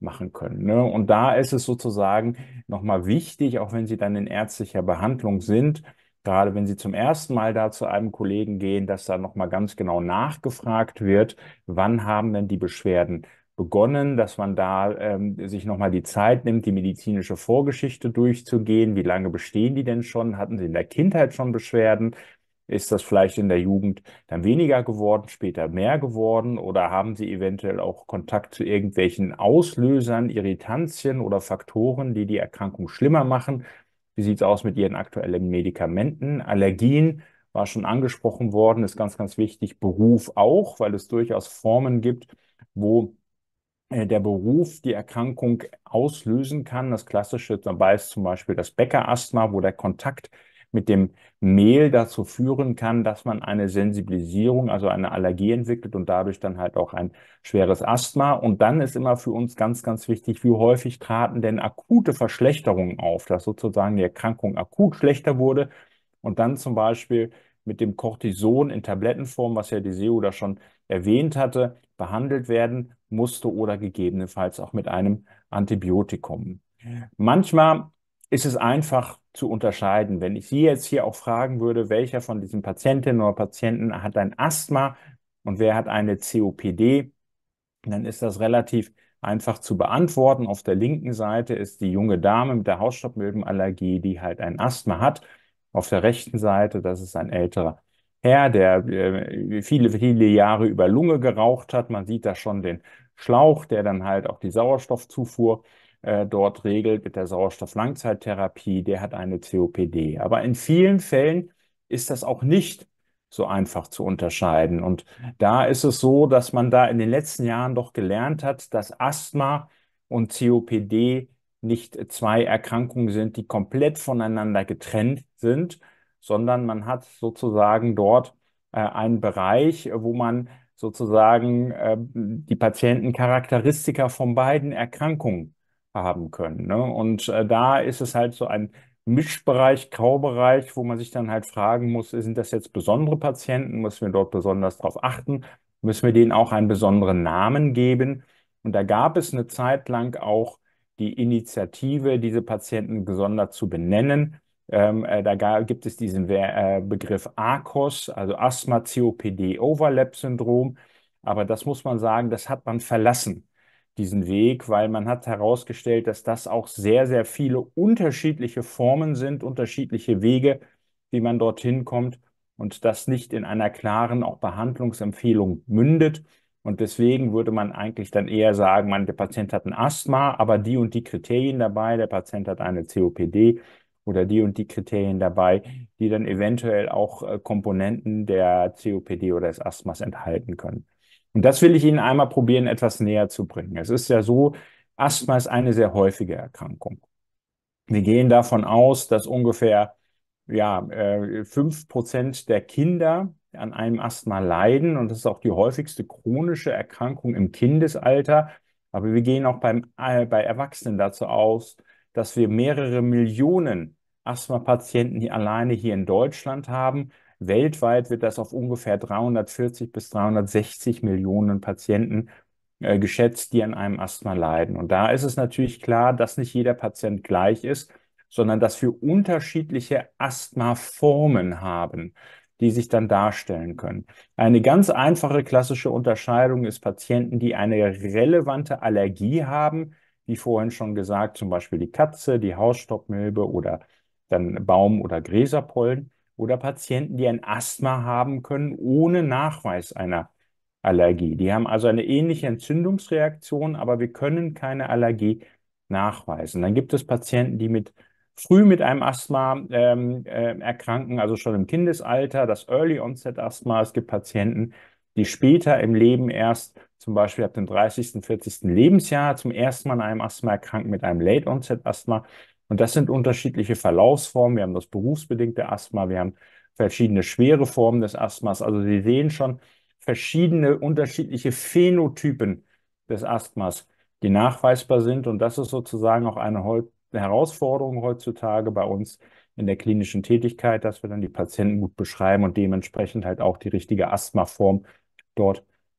machen können. Ne? Und da ist es sozusagen nochmal wichtig, auch wenn Sie dann in ärztlicher Behandlung sind, gerade wenn Sie zum ersten Mal da zu einem Kollegen gehen, dass da nochmal ganz genau nachgefragt wird, wann haben denn die Beschwerden begonnen, dass man da ähm, sich nochmal die Zeit nimmt, die medizinische Vorgeschichte durchzugehen. Wie lange bestehen die denn schon? Hatten Sie in der Kindheit schon Beschwerden? Ist das vielleicht in der Jugend dann weniger geworden, später mehr geworden? Oder haben Sie eventuell auch Kontakt zu irgendwelchen Auslösern, Irritantien oder Faktoren, die die Erkrankung schlimmer machen? Wie sieht es aus mit Ihren aktuellen Medikamenten? Allergien war schon angesprochen worden, ist ganz, ganz wichtig. Beruf auch, weil es durchaus Formen gibt, wo äh, der Beruf die Erkrankung auslösen kann. Das Klassische dabei ist zum Beispiel das Bäckerasthma, wo der Kontakt mit dem Mehl dazu führen kann, dass man eine Sensibilisierung, also eine Allergie entwickelt und dadurch dann halt auch ein schweres Asthma. Und dann ist immer für uns ganz, ganz wichtig, wie häufig traten denn akute Verschlechterungen auf, dass sozusagen die Erkrankung akut schlechter wurde und dann zum Beispiel mit dem Cortison in Tablettenform, was ja die Seo da schon erwähnt hatte, behandelt werden musste oder gegebenenfalls auch mit einem Antibiotikum. Manchmal ist es einfach zu unterscheiden. Wenn ich Sie jetzt hier auch fragen würde, welcher von diesen Patientinnen oder Patienten hat ein Asthma und wer hat eine C O P D, dann ist das relativ einfach zu beantworten. Auf der linken Seite ist die junge Dame mit der Hausstaubmilbenallergie, die halt ein Asthma hat. Auf der rechten Seite, das ist ein älterer Herr, der äh, viele, viele Jahre über Lunge geraucht hat. Man sieht da schon den Schlauch, der dann halt auch die Sauerstoffzufuhr äh, dort regelt mit der Sauerstofflangzeittherapie. Der hat eine C O P D. Aber in vielen Fällen ist das auch nicht so einfach zu unterscheiden. Und da ist es so, dass man da in den letzten Jahren doch gelernt hat, dass Asthma und C O P D nicht zwei Erkrankungen sind, die komplett voneinander getrennt sind, sondern man hat sozusagen dort äh, einen Bereich, wo man sozusagen äh, die Patienten Charakteristika von beiden Erkrankungen haben können. Ne? Und äh, da ist es halt so ein Mischbereich, Graubereich, wo man sich dann halt fragen muss, sind das jetzt besondere Patienten? Müssen wir dort besonders darauf achten? Müssen wir denen auch einen besonderen Namen geben? Und da gab es eine Zeit lang auch die Initiative, diese Patienten gesondert zu benennen. Ähm, äh, da ga- gibt es diesen äh, Begriff A C O S, also Asthma-C O P D-Overlap-Syndrom. Aber das muss man sagen, das hat man verlassen, diesen Weg, weil man hat herausgestellt, dass das auch sehr, sehr viele unterschiedliche Formen sind, unterschiedliche Wege, wie man dorthin kommt und das nicht in einer klaren auch Behandlungsempfehlung mündet. Und deswegen würde man eigentlich dann eher sagen, man, der Patient hat ein Asthma, aber die und die Kriterien dabei, der Patient hat eine C O P D oder die und die Kriterien dabei, die dann eventuell auch äh, Komponenten der C O P D oder des Asthmas enthalten können. Und das will ich Ihnen einmal probieren, etwas näher zu bringen. Es ist ja so, Asthma ist eine sehr häufige Erkrankung. Wir gehen davon aus, dass ungefähr ja, äh, fünf Prozent der Kinder an einem Asthma leiden und das ist auch die häufigste chronische Erkrankung im Kindesalter. Aber wir gehen auch beim, äh, bei Erwachsenen dazu aus, dass wir mehrere Millionen Asthma-Patienten hier alleine hier in Deutschland haben. Weltweit wird das auf ungefähr dreihundertvierzig bis dreihundertsechzig Millionen Patienten äh, geschätzt, die an einem Asthma leiden. Und da ist es natürlich klar, dass nicht jeder Patient gleich ist, sondern dass wir unterschiedliche Asthmaformen haben, die sich dann darstellen können. Eine ganz einfache klassische Unterscheidung ist Patienten, die eine relevante Allergie haben, wie vorhin schon gesagt, zum Beispiel die Katze, die Hausstaubmilbe oder dann Baum- oder Gräserpollen, oder Patienten, die ein Asthma haben können, ohne Nachweis einer Allergie. Die haben also eine ähnliche Entzündungsreaktion, aber wir können keine Allergie nachweisen. Dann gibt es Patienten, die mit früh mit einem Asthma ähm, äh, erkranken, also schon im Kindesalter, das Early Onset Asthma. Es gibt Patienten, die später im Leben erst, zum Beispiel ab dem dreißigsten, vierzigsten Lebensjahr, zum ersten Mal an einem Asthma erkranken mit einem Late Onset Asthma. Und das sind unterschiedliche Verlaufsformen. Wir haben das berufsbedingte Asthma, wir haben verschiedene schwere Formen des Asthmas. Also Sie sehen schon verschiedene unterschiedliche Phänotypen des Asthmas, die nachweisbar sind. Und das ist sozusagen auch eine Herausforderung heutzutage bei uns in der klinischen Tätigkeit, dass wir dann die Patienten gut beschreiben und dementsprechend halt auch die richtige Asthmaform dort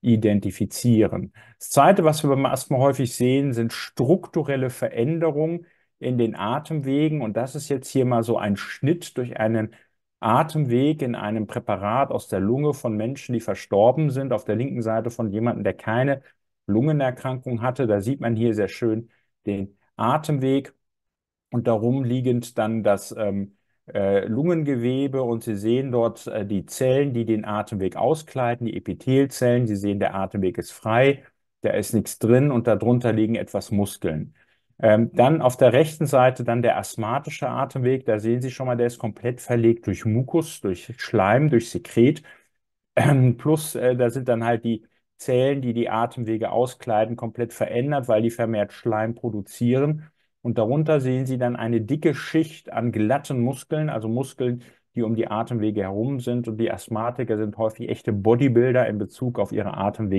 identifizieren. Das Zweite, was wir beim Asthma häufig sehen, sind strukturelle Veränderungen in den Atemwegen. Und das ist jetzt hier mal so ein Schnitt durch einen Atemweg in einem Präparat aus der Lunge von Menschen, die verstorben sind. Auf der linken Seite von jemandem, der keine Lungenerkrankung hatte. Da sieht man hier sehr schön den Atemweg und darum liegend dann das ähm, äh, Lungengewebe. Und Sie sehen dort äh, die Zellen, die den Atemweg auskleiden, die Epithelzellen. Sie sehen, der Atemweg ist frei, da ist nichts drin und darunter liegen etwas Muskeln. Ähm, dann auf der rechten Seite dann der asthmatische Atemweg. Da sehen Sie schon mal, der ist komplett verlegt durch Mukus, durch Schleim, durch Sekret. Ähm, plus, äh, da sind dann halt die Zellen, die die Atemwege auskleiden, komplett verändert, weil die vermehrt Schleim produzieren. Und darunter sehen Sie dann eine dicke Schicht an glatten Muskeln, also Muskeln, die um die Atemwege herum sind. Und die Asthmatiker sind häufig echte Bodybuilder in Bezug auf ihre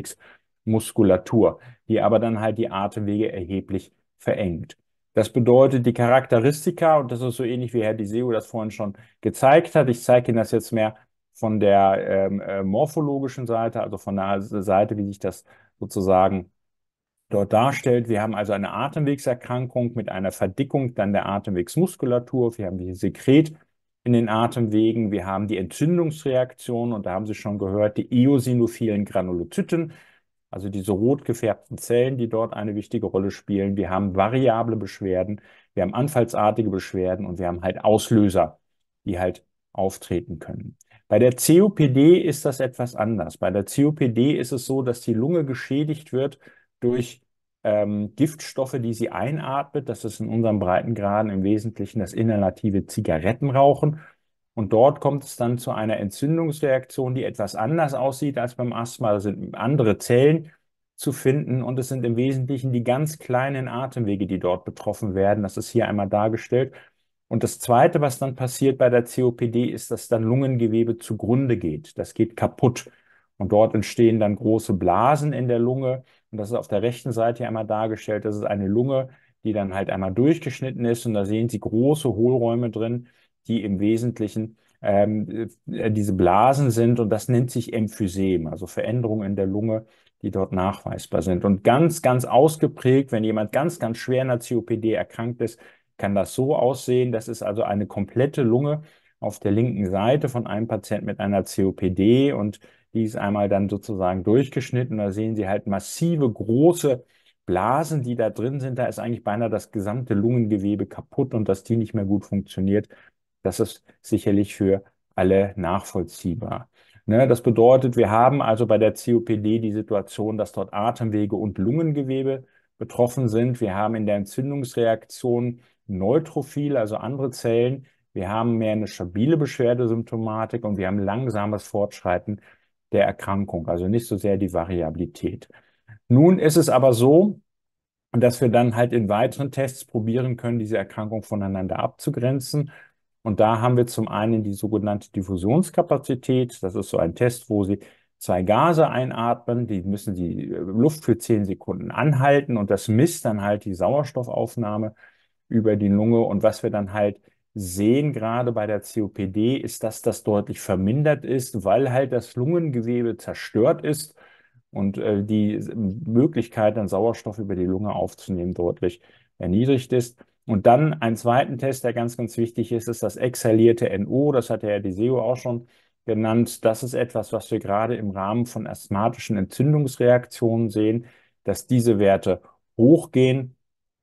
Atemwegsmuskulatur, die aber dann halt die Atemwege erheblich verengt. Das bedeutet, die Charakteristika, und das ist so ähnlich wie Herr Diseo das vorhin schon gezeigt hat, ich zeige Ihnen das jetzt mehr von der ähm, äh, morphologischen Seite, also von der Seite, wie sich das sozusagen dort darstellt. Wir haben also eine Atemwegserkrankung mit einer Verdickung dann der Atemwegsmuskulatur. Wir haben die Sekret in den Atemwegen. Wir haben die Entzündungsreaktion und da haben Sie schon gehört, die eosinophilen Granulozyten, also diese rot gefärbten Zellen, die dort eine wichtige Rolle spielen. Wir haben variable Beschwerden, wir haben anfallsartige Beschwerden und wir haben halt Auslöser, die halt auftreten können. Bei der C O P D ist das etwas anders. Bei der C O P D ist es so, dass die Lunge geschädigt wird durch ähm, Giftstoffe, die sie einatmet. Das ist in unseren Breitengraden im Wesentlichen das inhalative Zigarettenrauchen. Und dort kommt es dann zu einer Entzündungsreaktion, die etwas anders aussieht als beim Asthma. Da sind andere Zellen zu finden und es sind im Wesentlichen die ganz kleinen Atemwege, die dort betroffen werden. Das ist hier einmal dargestellt. Und das Zweite, was dann passiert bei der C O P D, ist, dass dann Lungengewebe zugrunde geht. Das geht kaputt. Und dort entstehen dann große Blasen in der Lunge. Und das ist auf der rechten Seite hier einmal dargestellt. Das ist eine Lunge, die dann halt einmal durchgeschnitten ist. Und da sehen Sie große Hohlräume drin, die im Wesentlichen ähm, diese Blasen sind. Und das nennt sich Emphysem, also Veränderungen in der Lunge, die dort nachweisbar sind. Und ganz, ganz ausgeprägt, wenn jemand ganz, ganz schwer an der C O P D erkrankt ist, kann das so aussehen. Das ist also eine komplette Lunge auf der linken Seite von einem Patienten mit einer C O P D und die ist einmal dann sozusagen durchgeschnitten. Da sehen Sie halt massive, große Blasen, die da drin sind. Da ist eigentlich beinahe das gesamte Lungengewebe kaputt und dass die nicht mehr gut funktioniert. Das ist sicherlich für alle nachvollziehbar. Ne, das bedeutet, wir haben also bei der C O P D die Situation, dass dort Atemwege und Lungengewebe betroffen sind. Wir haben in der Entzündungsreaktion Neutrophil, also andere Zellen. Wir haben mehr eine stabile Beschwerdesymptomatik und wir haben langsames Fortschreiten der Erkrankung, also nicht so sehr die Variabilität. Nun ist es aber so, dass wir dann halt in weiteren Tests probieren können, diese Erkrankung voneinander abzugrenzen. Und da haben wir zum einen die sogenannte Diffusionskapazität. Das ist so ein Test, wo Sie zwei Gase einatmen, die müssen die Luft für zehn Sekunden anhalten und das misst dann halt die Sauerstoffaufnahme über die Lunge. Und was wir dann halt sehen, gerade bei der C O P D, ist, dass das deutlich vermindert ist, weil halt das Lungengewebe zerstört ist und äh, die Möglichkeit, dann Sauerstoff über die Lunge aufzunehmen, deutlich erniedrigt ist. Und dann einen zweiten Test, der ganz, ganz wichtig ist, ist das exhalierte N O. Das hat Herr Diseo auch schon genannt. Das ist etwas, was wir gerade im Rahmen von asthmatischen Entzündungsreaktionen sehen, dass diese Werte hochgehen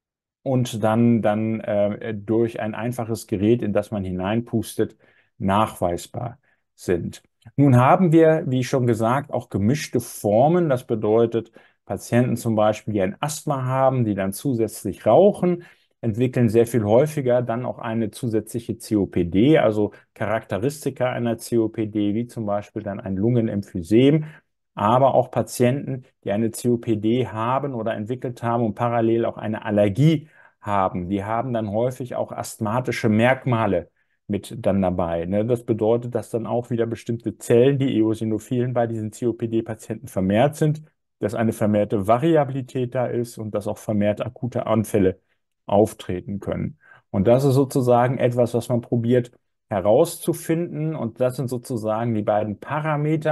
und dann, dann äh, durch ein einfaches Gerät, in das man hineinpustet, nachweisbar sind. Nun haben wir, wie schon gesagt, auch gemischte Formen. Das bedeutet, Patienten zum Beispiel, die ein Asthma haben, die dann zusätzlich rauchen, entwickeln sehr viel häufiger dann auch eine zusätzliche C O P D, also Charakteristika einer C O P D, wie zum Beispiel dann ein Lungenemphysem. Aber auch Patienten, die eine C O P D haben oder entwickelt haben und parallel auch eine Allergie haben, die haben dann häufig auch asthmatische Merkmale mit dann dabei. Ne? Das bedeutet, dass dann auch wieder bestimmte Zellen, die Eosinophilen, bei diesen C O P D-Patienten vermehrt sind, dass eine vermehrte Variabilität da ist und dass auch vermehrt akute Anfälle auftreten können. Und das ist sozusagen etwas, was man probiert herauszufinden. Und das sind sozusagen die beiden Parameter,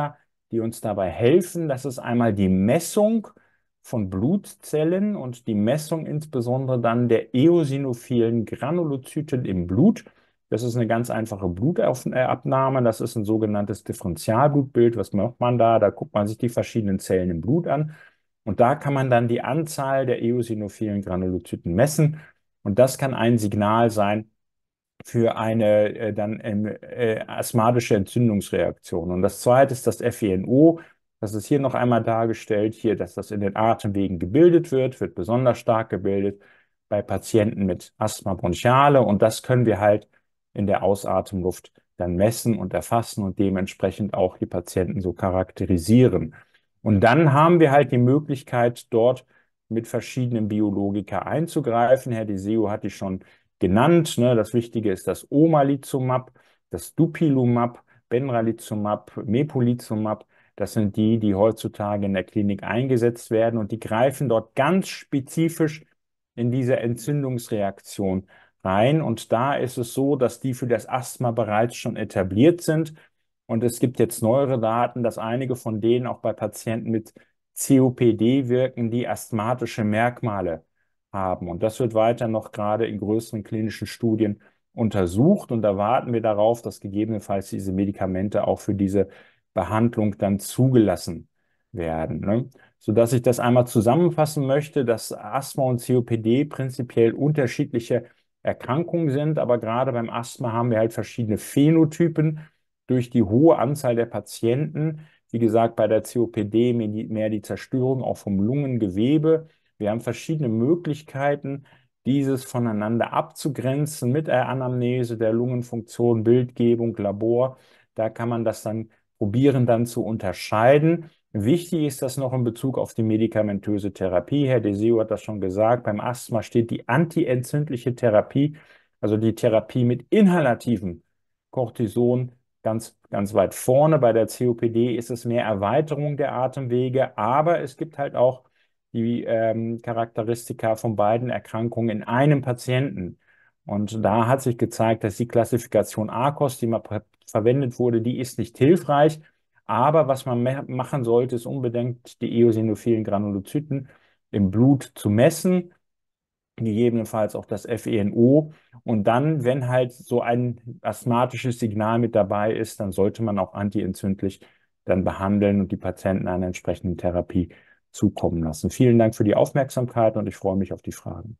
die uns dabei helfen. Das ist einmal die Messung von Blutzellen und die Messung insbesondere dann der eosinophilen Granulozyten im Blut. Das ist eine ganz einfache Blutabnahme. Das ist ein sogenanntes Differentialblutbild. Was macht man da? Da guckt man sich die verschiedenen Zellen im Blut an. Und da kann man dann die Anzahl der eosinophilen Granulozyten messen. Und das kann ein Signal sein für eine äh, dann ähm, äh, asthmatische Entzündungsreaktion. Und das zweite ist das F E N O. Das ist hier noch einmal dargestellt, hier, dass das in den Atemwegen gebildet wird, wird besonders stark gebildet bei Patienten mit Asthma bronchiale. Und das können wir halt in der Ausatemluft dann messen und erfassen und dementsprechend auch die Patienten so charakterisieren. Und dann haben wir halt die Möglichkeit, dort mit verschiedenen Biologika einzugreifen. Herr Deseo hat die schon genannt. Ne? Das Wichtige ist das Omalizumab, das Dupilumab, Benralizumab, Mepolizumab. Das sind die, die heutzutage in der Klinik eingesetzt werden und die greifen dort ganz spezifisch in diese Entzündungsreaktion rein. Und da ist es so, dass die für das Asthma bereits schon etabliert sind. Und es gibt jetzt neuere Daten, dass einige von denen auch bei Patienten mit C O P D wirken, die asthmatische Merkmale haben. Und das wird weiter noch gerade in größeren klinischen Studien untersucht. Und da warten wir darauf, dass gegebenenfalls diese Medikamente auch für diese Behandlung dann zugelassen werden. Ne? Sodass ich das einmal zusammenfassen möchte, dass Asthma und C O P D prinzipiell unterschiedliche Erkrankungen sind. Aber gerade beim Asthma haben wir halt verschiedene Phänotypen durch die hohe Anzahl der Patienten. Wie gesagt, bei der C O P D mehr die Zerstörung auch vom Lungengewebe. Wir haben verschiedene Möglichkeiten, dieses voneinander abzugrenzen mit der Anamnese der Lungenfunktion, Bildgebung, Labor. Da kann man das dann probieren, dann zu unterscheiden. Wichtig ist das noch in Bezug auf die medikamentöse Therapie. Herr Deseo hat das schon gesagt. Beim Asthma steht die antientzündliche Therapie, also die Therapie mit inhalativem Cortison, ganz, ganz weit vorne. Bei der C O P D ist es mehr Erweiterung der Atemwege, aber es gibt halt auch die ähm, Charakteristika von beiden Erkrankungen in einem Patienten. Und da hat sich gezeigt, dass die Klassifikation A C O S, die mal verwendet wurde, die ist nicht hilfreich. Aber was man machen sollte, ist unbedingt die eosinophilen Granulozyten im Blut zu messen, gegebenenfalls auch das F E N O. Und dann, wenn halt so ein asthmatisches Signal mit dabei ist, dann sollte man auch antientzündlich dann behandeln und die Patienten einer entsprechenden Therapie zukommen lassen. Vielen Dank für die Aufmerksamkeit und ich freue mich auf die Fragen.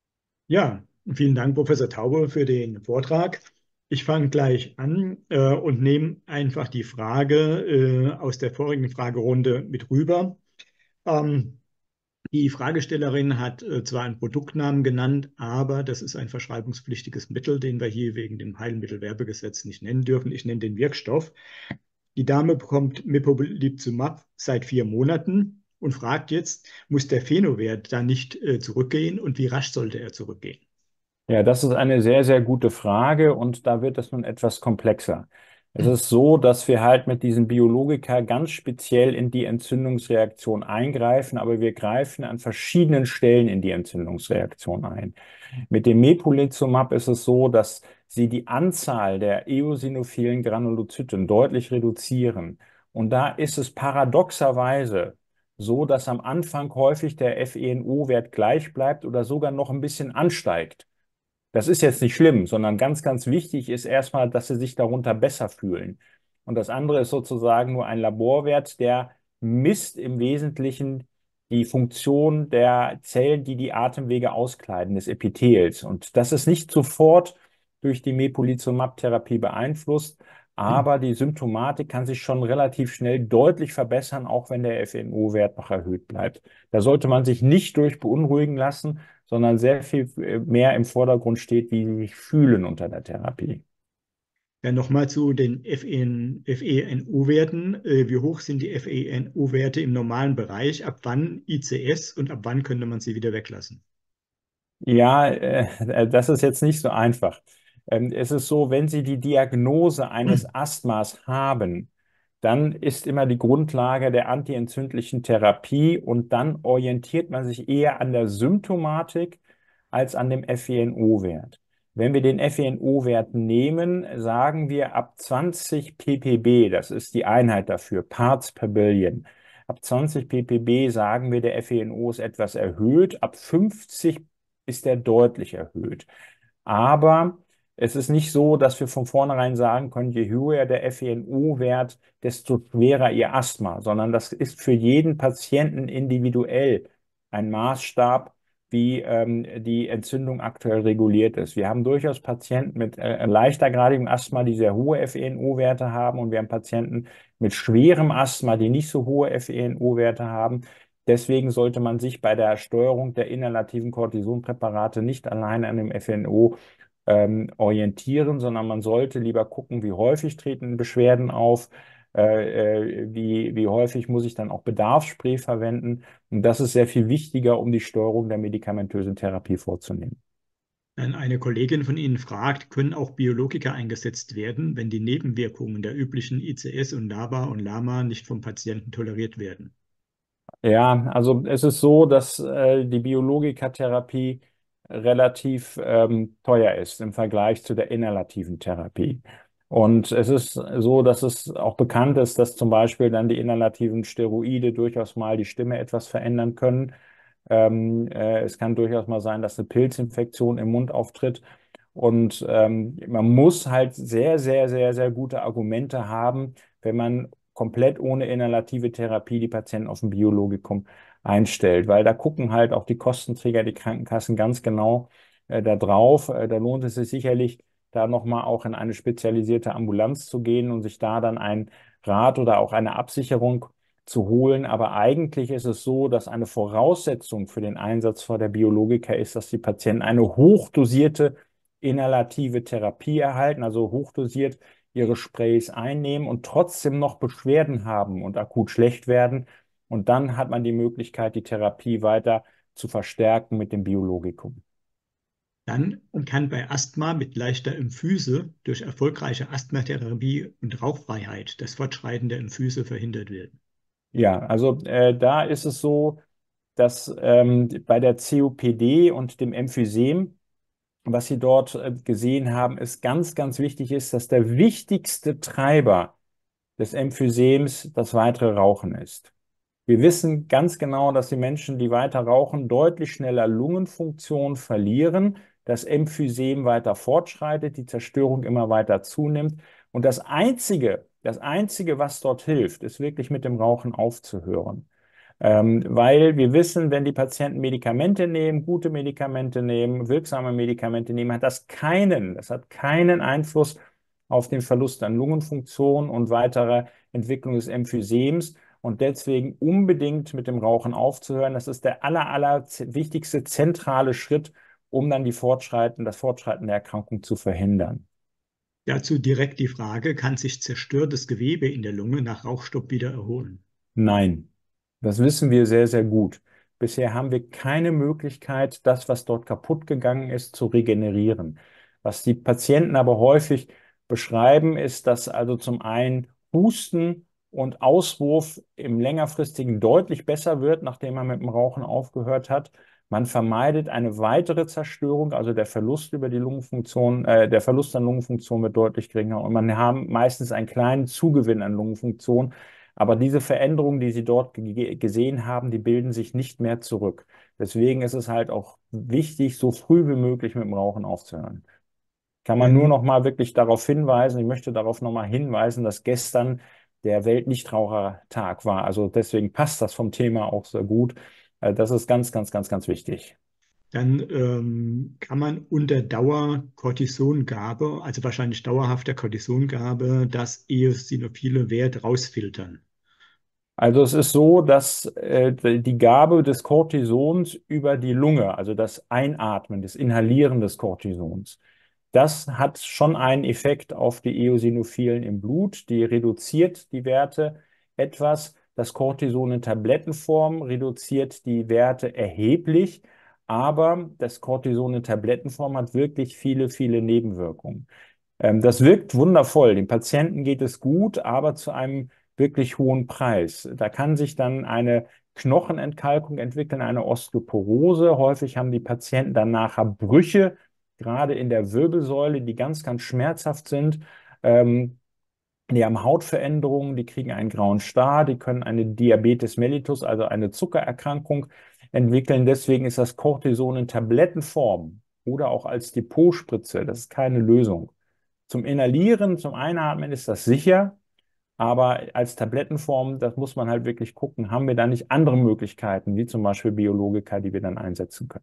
Ja, vielen Dank, Professor Taube, für den Vortrag. Ich fange gleich an äh, und nehme einfach die Frage äh, aus der vorigen Fragerunde mit rüber. Ähm, die Fragestellerin hat äh, zwar einen Produktnamen genannt, aber das ist ein verschreibungspflichtiges Mittel, den wir hier wegen dem Heilmittelwerbegesetz nicht nennen dürfen. Ich nenne den Wirkstoff. Die Dame bekommt Mepolizumab seit vier Monaten und fragt jetzt, muss der Phenowert da nicht äh, zurückgehen und wie rasch sollte er zurückgehen? Ja, das ist eine sehr, sehr gute Frage und da wird es nun etwas komplexer. Es ist so, dass wir halt mit diesen Biologika ganz speziell in die Entzündungsreaktion eingreifen, aber wir greifen an verschiedenen Stellen in die Entzündungsreaktion ein. Mit dem Mepolizumab ist es so, dass sie die Anzahl der eosinophilen Granulozyten deutlich reduzieren. Und da ist es paradoxerweise so, dass am Anfang häufig der F E N O-Wert gleich bleibt oder sogar noch ein bisschen ansteigt. Das ist jetzt nicht schlimm, sondern ganz, ganz wichtig ist erstmal, dass sie sich darunter besser fühlen. Und das andere ist sozusagen nur ein Laborwert, der misst im Wesentlichen die Funktion der Zellen, die die Atemwege auskleiden, des Epithels. Und das ist nicht sofort durch die Mepolizumab-Therapie beeinflusst, aber die Symptomatik kann sich schon relativ schnell deutlich verbessern, auch wenn der F E N O-Wert noch erhöht bleibt. Da sollte man sich nicht durch beunruhigen lassen, sondern sehr viel mehr im Vordergrund steht, wie sie sich fühlen unter der Therapie. Ja, nochmal zu den F E N O-Werten. Wie hoch sind die F E N O-Werte im normalen Bereich? Ab wann I C S und ab wann könnte man sie wieder weglassen? Ja, äh, das ist jetzt nicht so einfach. Ähm, es ist so, wenn Sie die Diagnose eines Asthmas haben, dann ist immer die Grundlage der antientzündlichen Therapie und dann orientiert man sich eher an der Symptomatik als an dem F E N O-Wert. Wenn wir den F E N O-Wert nehmen, sagen wir ab zwanzig ppb, das ist die Einheit dafür, Parts per Billion. Ab zwanzig ppb sagen wir, der F E N O ist etwas erhöht, ab fünfzig ist er deutlich erhöht. Aber es ist nicht so, dass wir von vornherein sagen können, je höher der F E N O-Wert, desto schwerer Ihr Asthma, sondern das ist für jeden Patienten individuell ein Maßstab, wie ähm, die Entzündung aktuell reguliert ist. Wir haben durchaus Patienten mit äh, leichtergradigem Asthma, die sehr hohe F E N O-Werte haben, und wir haben Patienten mit schwerem Asthma, die nicht so hohe F E N O-Werte haben. Deswegen sollte man sich bei der Steuerung der inhalativen Cortisonpräparate nicht allein an dem F E N O ähm, orientieren, sondern man sollte lieber gucken, wie häufig treten Beschwerden auf, äh, äh, wie, wie häufig muss ich dann auch Bedarfsspray verwenden. Und das ist sehr viel wichtiger, um die Steuerung der medikamentösen Therapie vorzunehmen. Wenn eine Kollegin von Ihnen fragt, können auch Biologika eingesetzt werden, wenn die Nebenwirkungen der üblichen I C S und LABA und LAMA nicht vom Patienten toleriert werden? Ja, also es ist so, dass äh, die Biologikatherapie relativ ähm, teuer ist im Vergleich zu der inhalativen Therapie. Und es ist so, dass es auch bekannt ist, dass zum Beispiel dann die inhalativen Steroide durchaus mal die Stimme etwas verändern können. Ähm, äh, es kann durchaus mal sein, dass eine Pilzinfektion im Mund auftritt. Und ähm, man muss halt sehr, sehr, sehr, sehr gute Argumente haben, wenn man komplett ohne inhalative Therapie die Patienten auf ein Biologikum einstellt, weil da gucken halt auch die Kostenträger, die Krankenkassen ganz genau äh, da drauf. Äh, da lohnt es sich sicherlich, da nochmal auch in eine spezialisierte Ambulanz zu gehen und sich da dann einen Rat oder auch eine Absicherung zu holen. Aber eigentlich ist es so, dass eine Voraussetzung für den Einsatz vor der Biologika ist, dass die Patienten eine hochdosierte inhalative Therapie erhalten, also hochdosiert ihre Sprays einnehmen und trotzdem noch Beschwerden haben und akut schlecht werden. Und dann hat man die Möglichkeit, die Therapie weiter zu verstärken mit dem Biologikum. Dann kann bei Asthma mit leichter Emphyse durch erfolgreiche Asthmatherapie und Rauchfreiheit das Fortschreiten der Emphyse verhindert werden. Ja, also äh, da ist es so, dass ähm, bei der C O P D und dem Emphysem, was Sie dort äh, gesehen haben, ist ganz, ganz wichtig ist, dass der wichtigste Treiber des Emphysems das weitere Rauchen ist. Wir wissen ganz genau, dass die Menschen, die weiter rauchen, deutlich schneller Lungenfunktion verlieren, das Emphysem weiter fortschreitet, die Zerstörung immer weiter zunimmt. Und das Einzige, das Einzige, was dort hilft, ist wirklich mit dem Rauchen aufzuhören. Ähm, weil wir wissen, wenn die Patienten Medikamente nehmen, gute Medikamente nehmen, wirksame Medikamente nehmen, hat das keinen, das hat keinen Einfluss auf den Verlust an Lungenfunktion und weitere Entwicklung des Emphysems. Und deswegen unbedingt mit dem Rauchen aufzuhören. Das ist der aller, aller wichtigste zentrale Schritt, um dann die Fortschreiten, das Fortschreiten der Erkrankung zu verhindern. Dazu direkt die Frage, kann sich zerstörtes Gewebe in der Lunge nach Rauchstopp wieder erholen? Nein, das wissen wir sehr, sehr gut. Bisher haben wir keine Möglichkeit, das, was dort kaputt gegangen ist, zu regenerieren. Was die Patienten aber häufig beschreiben, ist, dass also zum einen Husten und Auswurf im längerfristigen deutlich besser wird, nachdem man mit dem Rauchen aufgehört hat. Man vermeidet eine weitere Zerstörung, also der Verlust über die Lungenfunktion, äh, der Verlust an Lungenfunktion wird deutlich geringer und man hat meistens einen kleinen Zugewinn an Lungenfunktion. Aber diese Veränderungen, die Sie dort gesehen haben, die bilden sich nicht mehr zurück. Deswegen ist es halt auch wichtig, so früh wie möglich mit dem Rauchen aufzuhören. Kann man nur Wenn, noch mal wirklich darauf hinweisen, ich möchte darauf noch mal hinweisen, dass gestern der Weltnichtrauchertag war. Also deswegen passt das vom Thema auch sehr gut. Äh, Das ist ganz, ganz, ganz, ganz wichtig. dann ähm, kann man unter Dauer-Cortisongabe, also wahrscheinlich dauerhafter Cortisongabe, das eosinophile Wert rausfiltern. Also es ist so, dass äh, die Gabe des Cortisons über die Lunge, also das Einatmen, das Inhalieren des Cortisons, das hat schon einen Effekt auf die Eosinophilen im Blut. Die reduziert die Werte etwas. Das Cortison in Tablettenform reduziert die Werte erheblich, aber das Cortison in Tablettenform hat wirklich viele, viele Nebenwirkungen. Ähm, das wirkt wundervoll. Dem Patienten geht es gut, aber zu einem wirklich hohen Preis. Da kann sich dann eine Knochenentkalkung entwickeln, eine Osteoporose. Häufig haben die Patienten dann nachher Brüche gerade in der Wirbelsäule, die ganz, ganz schmerzhaft sind. Ähm, Die haben Hautveränderungen, die kriegen einen grauen Star, die können eine Diabetes mellitus, also eine Zuckererkrankung entwickeln. Deswegen ist das Cortison in Tablettenform oder auch als Depotspritze, das ist keine Lösung. Zum Inhalieren, zum Einatmen ist das sicher, aber als Tablettenform, das muss man halt wirklich gucken, haben wir da nicht andere Möglichkeiten, wie zum Beispiel Biologika, die wir dann einsetzen können.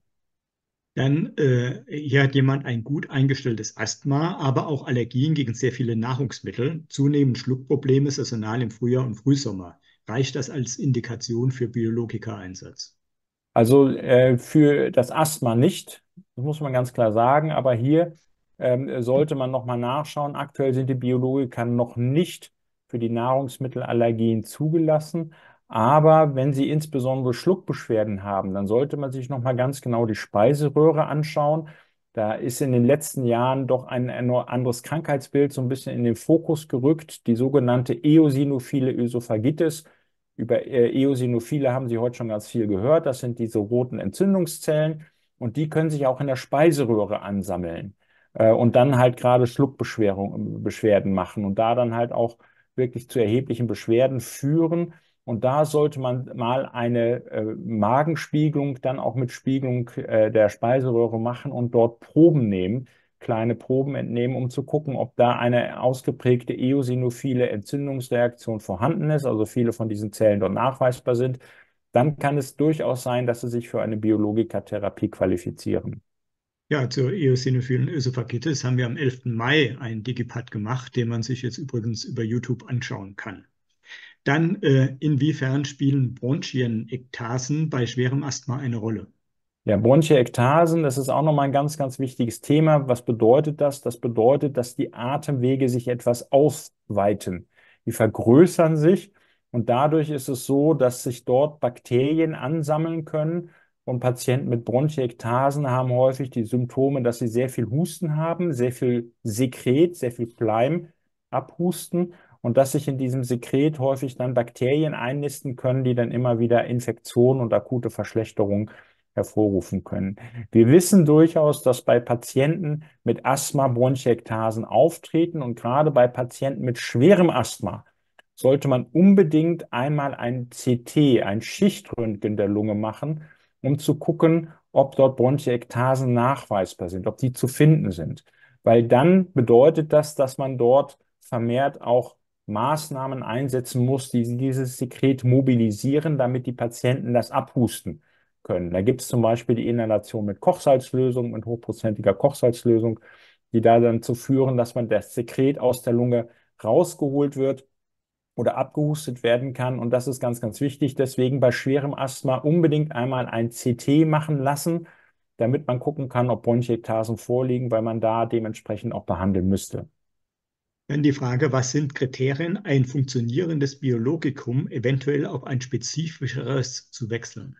Dann äh, hier hat jemand ein gut eingestelltes Asthma, aber auch Allergien gegen sehr viele Nahrungsmittel, zunehmend Schluckprobleme saisonal im Frühjahr und Frühsommer. Reicht das als Indikation für Biologika-Einsatz? Also äh, für das Asthma nicht, das muss man ganz klar sagen, aber hier ähm, sollte man nochmal nachschauen. Aktuell sind die Biologika noch nicht für die Nahrungsmittelallergien zugelassen, aber wenn Sie insbesondere Schluckbeschwerden haben, dann sollte man sich nochmal ganz genau die Speiseröhre anschauen. Da ist in den letzten Jahren doch ein, ein anderes Krankheitsbild so ein bisschen in den Fokus gerückt, die sogenannte eosinophile Ösophagitis. Über äh, Eosinophile haben Sie heute schon ganz viel gehört. Das sind diese roten Entzündungszellen und die können sich auch in der Speiseröhre ansammeln äh, und dann halt gerade Schluckbeschwerden machen und da dann halt auch wirklich zu erheblichen Beschwerden führen. Und da sollte man mal eine äh, Magenspiegelung dann auch mit Spiegelung äh, der Speiseröhre machen und dort Proben nehmen, kleine Proben entnehmen, um zu gucken, ob da eine ausgeprägte eosinophile Entzündungsreaktion vorhanden ist, also viele von diesen Zellen dort nachweisbar sind. Dann kann es durchaus sein, dass sie sich für eine Biologikatherapie qualifizieren. Ja, zur eosinophilen Ösophagitis haben wir am elften Mai einen Digipad gemacht, den man sich jetzt übrigens über YouTube anschauen kann. Dann, äh, inwiefern spielen Bronchienektasen bei schwerem Asthma eine Rolle? Ja, Bronchiektasen, das ist auch nochmal ein ganz, ganz wichtiges Thema. Was bedeutet das? Das bedeutet, dass die Atemwege sich etwas ausweiten. Die vergrößern sich und dadurch ist es so, dass sich dort Bakterien ansammeln können. Und Patienten mit Bronchiektasen haben häufig die Symptome, dass sie sehr viel Husten haben, sehr viel Sekret, sehr viel Schleim abhusten und dass sich in diesem Sekret häufig dann Bakterien einnisten können, die dann immer wieder Infektionen und akute Verschlechterungen hervorrufen können. Wir wissen durchaus, dass bei Patienten mit Asthma Bronchiektasen auftreten und gerade bei Patienten mit schwerem Asthma sollte man unbedingt einmal ein C T, ein Schichtröntgen der Lunge machen, um zu gucken, ob dort Bronchiektasen nachweisbar sind, ob die zu finden sind. Weil dann bedeutet das, dass man dort vermehrt auch Maßnahmen einsetzen muss, die dieses Sekret mobilisieren, damit die Patienten das abhusten können. Da gibt es zum Beispiel die Inhalation mit Kochsalzlösung, mit hochprozentiger Kochsalzlösung, die da dann zu führen, dass man das Sekret aus der Lunge rausgeholt wird oder abgehustet werden kann. Und das ist ganz, ganz wichtig. Deswegen bei schwerem Asthma unbedingt einmal ein C T machen lassen, damit man gucken kann, ob Bronchiektasen vorliegen, weil man da dementsprechend auch behandeln müsste. Dann die Frage, was sind Kriterien, ein funktionierendes Biologikum eventuell auf ein spezifischeres zu wechseln?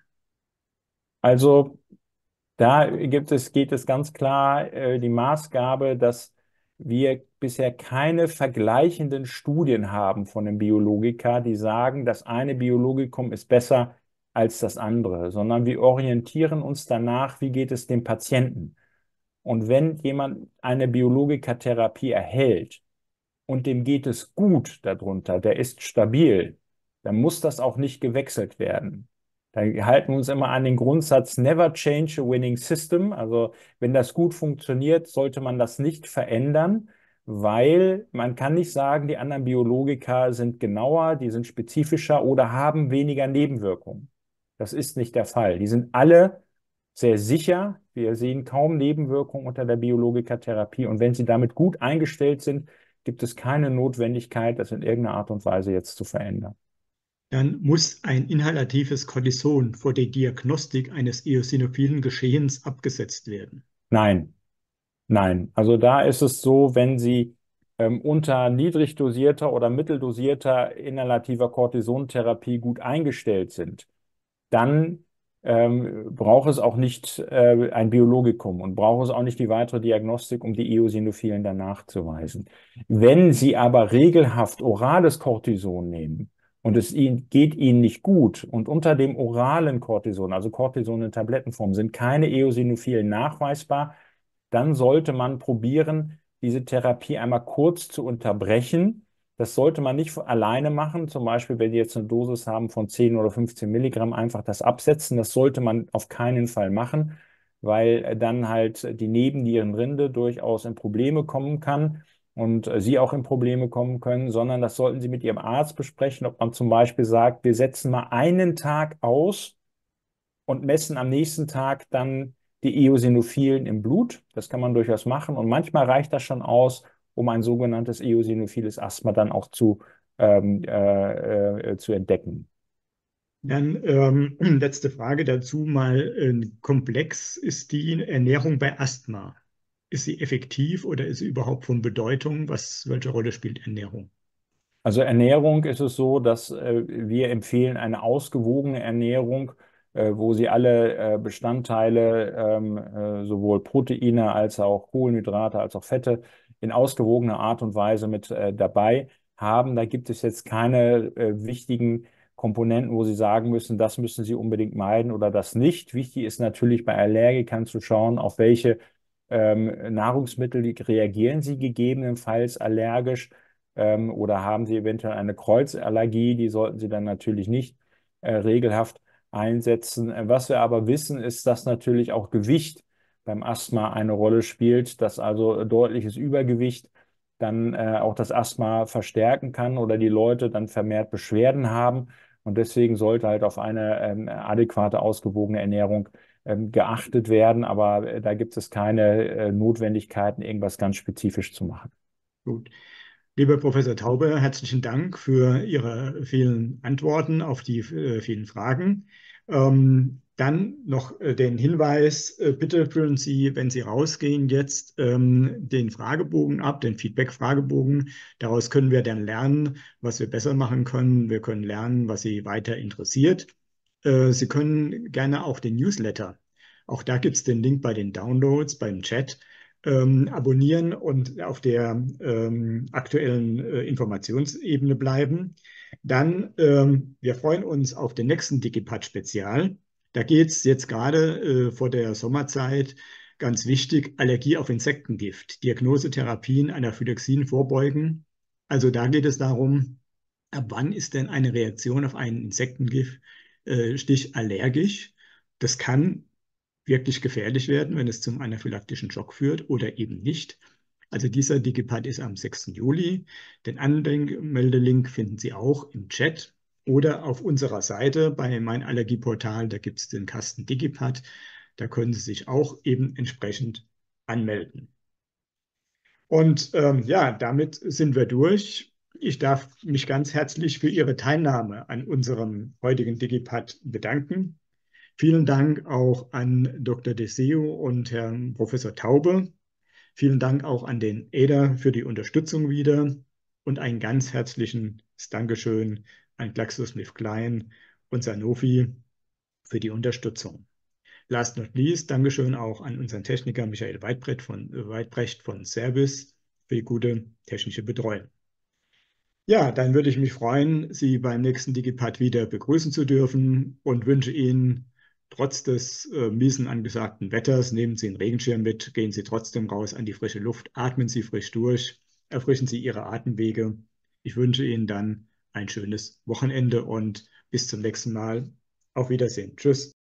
Also da gibt es, geht es ganz klar äh, die Maßgabe, dass wir bisher keine vergleichenden Studien haben von den Biologika, die sagen, das eine Biologikum ist besser als das andere, sondern wir orientieren uns danach, wie geht es dem Patienten. Und wenn jemand eine Biologikatherapie erhält und dem geht es gut darunter, der ist stabil, dann muss das auch nicht gewechselt werden. Da halten wir uns immer an den Grundsatz Never change a winning system. Also wenn das gut funktioniert, sollte man das nicht verändern, weil man kann nicht sagen, die anderen Biologika sind genauer, die sind spezifischer oder haben weniger Nebenwirkungen. Das ist nicht der Fall. Die sind alle sehr sicher. Wir sehen kaum Nebenwirkungen unter der Biologikatherapie. Und wenn sie damit gut eingestellt sind, gibt es keine Notwendigkeit, das in irgendeiner Art und Weise jetzt zu verändern. Dann muss ein inhalatives Cortison vor der Diagnostik eines eosinophilen Geschehens abgesetzt werden. Nein, nein. Also da ist es so, wenn Sie ähm, unter niedrig dosierter oder mitteldosierter inhalativer Cortisontherapie gut eingestellt sind, dann ähm, braucht es auch nicht äh, ein Biologikum und braucht es auch nicht die weitere Diagnostik, um die Eosinophilen dann nachzuweisen. Wenn Sie aber regelhaft orales Cortison nehmen und es ihnen, geht Ihnen nicht gut und unter dem oralen Cortison, also Cortison in Tablettenform, sind keine Eosinophilen nachweisbar, dann sollte man probieren, diese Therapie einmal kurz zu unterbrechen. Das sollte man nicht alleine machen. Zum Beispiel, wenn Sie jetzt eine Dosis haben von zehn oder fünfzehn Milligramm, einfach das absetzen. Das sollte man auf keinen Fall machen, weil äh, dann halt die Nebennierenrinde durchaus in Probleme kommen kann und äh, Sie auch in Probleme kommen können, sondern das sollten Sie mit Ihrem Arzt besprechen, ob man zum Beispiel sagt, wir setzen mal einen Tag aus und messen am nächsten Tag dann die Eosinophilen im Blut. Das kann man durchaus machen und manchmal reicht das schon aus, um ein sogenanntes eosinophiles Asthma dann auch zu, ähm, äh, äh, zu entdecken. Dann ähm, letzte Frage dazu mal. Äh, komplex ist die Ernährung bei Asthma. Ist sie effektiv oder ist sie überhaupt von Bedeutung? Was, welche Rolle spielt Ernährung? Also Ernährung ist es so, dass äh, wir empfehlen eine ausgewogene Ernährung, äh, wo Sie alle äh, Bestandteile, ähm, äh, sowohl Proteine als auch Kohlenhydrate als auch Fette in ausgewogener Art und Weise mit äh, dabei haben. Da gibt es jetzt keine äh, wichtigen Komponenten, wo Sie sagen müssen, das müssen Sie unbedingt meiden oder das nicht. Wichtig ist natürlich bei Allergikern zu schauen, auf welche ähm, Nahrungsmittel reagieren Sie gegebenenfalls allergisch ähm, oder haben Sie eventuell eine Kreuzallergie, die sollten Sie dann natürlich nicht äh, regelhaft einsetzen. Äh, Was wir aber wissen, ist, dass natürlich auch Gewicht beim Asthma eine Rolle spielt, dass also deutliches Übergewicht dann äh, auch das Asthma verstärken kann oder die Leute dann vermehrt Beschwerden haben. Und deswegen sollte halt auf eine ähm, adäquate, ausgewogene Ernährung ähm, geachtet werden. Aber äh, da gibt es keine äh, Notwendigkeiten, irgendwas ganz spezifisch zu machen. Gut. Lieber Professor Taube, herzlichen Dank für Ihre vielen Antworten auf die äh, vielen Fragen. Ähm, dann noch äh, den Hinweis, äh, bitte füllen Sie, wenn Sie rausgehen, jetzt ähm, den Fragebogen ab, den Feedback-Fragebogen. Daraus können wir dann lernen, was wir besser machen können. Wir können lernen, was Sie weiter interessiert. Äh, Sie können gerne auch den Newsletter, auch da gibt es den Link bei den Downloads, beim Chat, ähm, abonnieren und auf der ähm, aktuellen äh, Informationsebene bleiben. Dann, ähm, wir freuen uns auf den nächsten DigiPad-Spezial. Da geht es jetzt gerade äh, vor der Sommerzeit ganz wichtig, Allergie auf Insektengift, Diagnose, Therapien, Anaphylaxien vorbeugen. Also da geht es darum, ab wann ist denn eine Reaktion auf einen Insektengift äh, Stich allergisch? Das kann wirklich gefährlich werden, wenn es zum anaphylaktischen Schock führt oder eben nicht. Also dieser Digipad ist am sechsten Juli. Den Anmeldelink finden Sie auch im Chat oder auf unserer Seite bei Mein Allergieportal. Da gibt es den Kasten Digipad. Da können Sie sich auch eben entsprechend anmelden. Und ähm, ja, damit sind wir durch. Ich darf mich ganz herzlich für Ihre Teilnahme an unserem heutigen Digipad bedanken. Vielen Dank auch an Doktor Deseo und Herrn Professor Taube. Vielen Dank auch an den Eder für die Unterstützung wieder und ein ganz herzliches Dankeschön an GlaxoSmithKline und Sanofi für die Unterstützung. Last not least, Dankeschön auch an unseren Techniker Michael Weidbrecht von, äh, Weidbrecht von Service für die gute technische Betreuung. Ja, dann würde ich mich freuen, Sie beim nächsten Digipad wieder begrüßen zu dürfen und wünsche Ihnen trotz des äh, miesen angesagten Wetters, nehmen Sie einen Regenschirm mit, gehen Sie trotzdem raus an die frische Luft, atmen Sie frisch durch, erfrischen Sie Ihre Atemwege. Ich wünsche Ihnen dann ein schönes Wochenende und bis zum nächsten Mal. Auf Wiedersehen. Tschüss.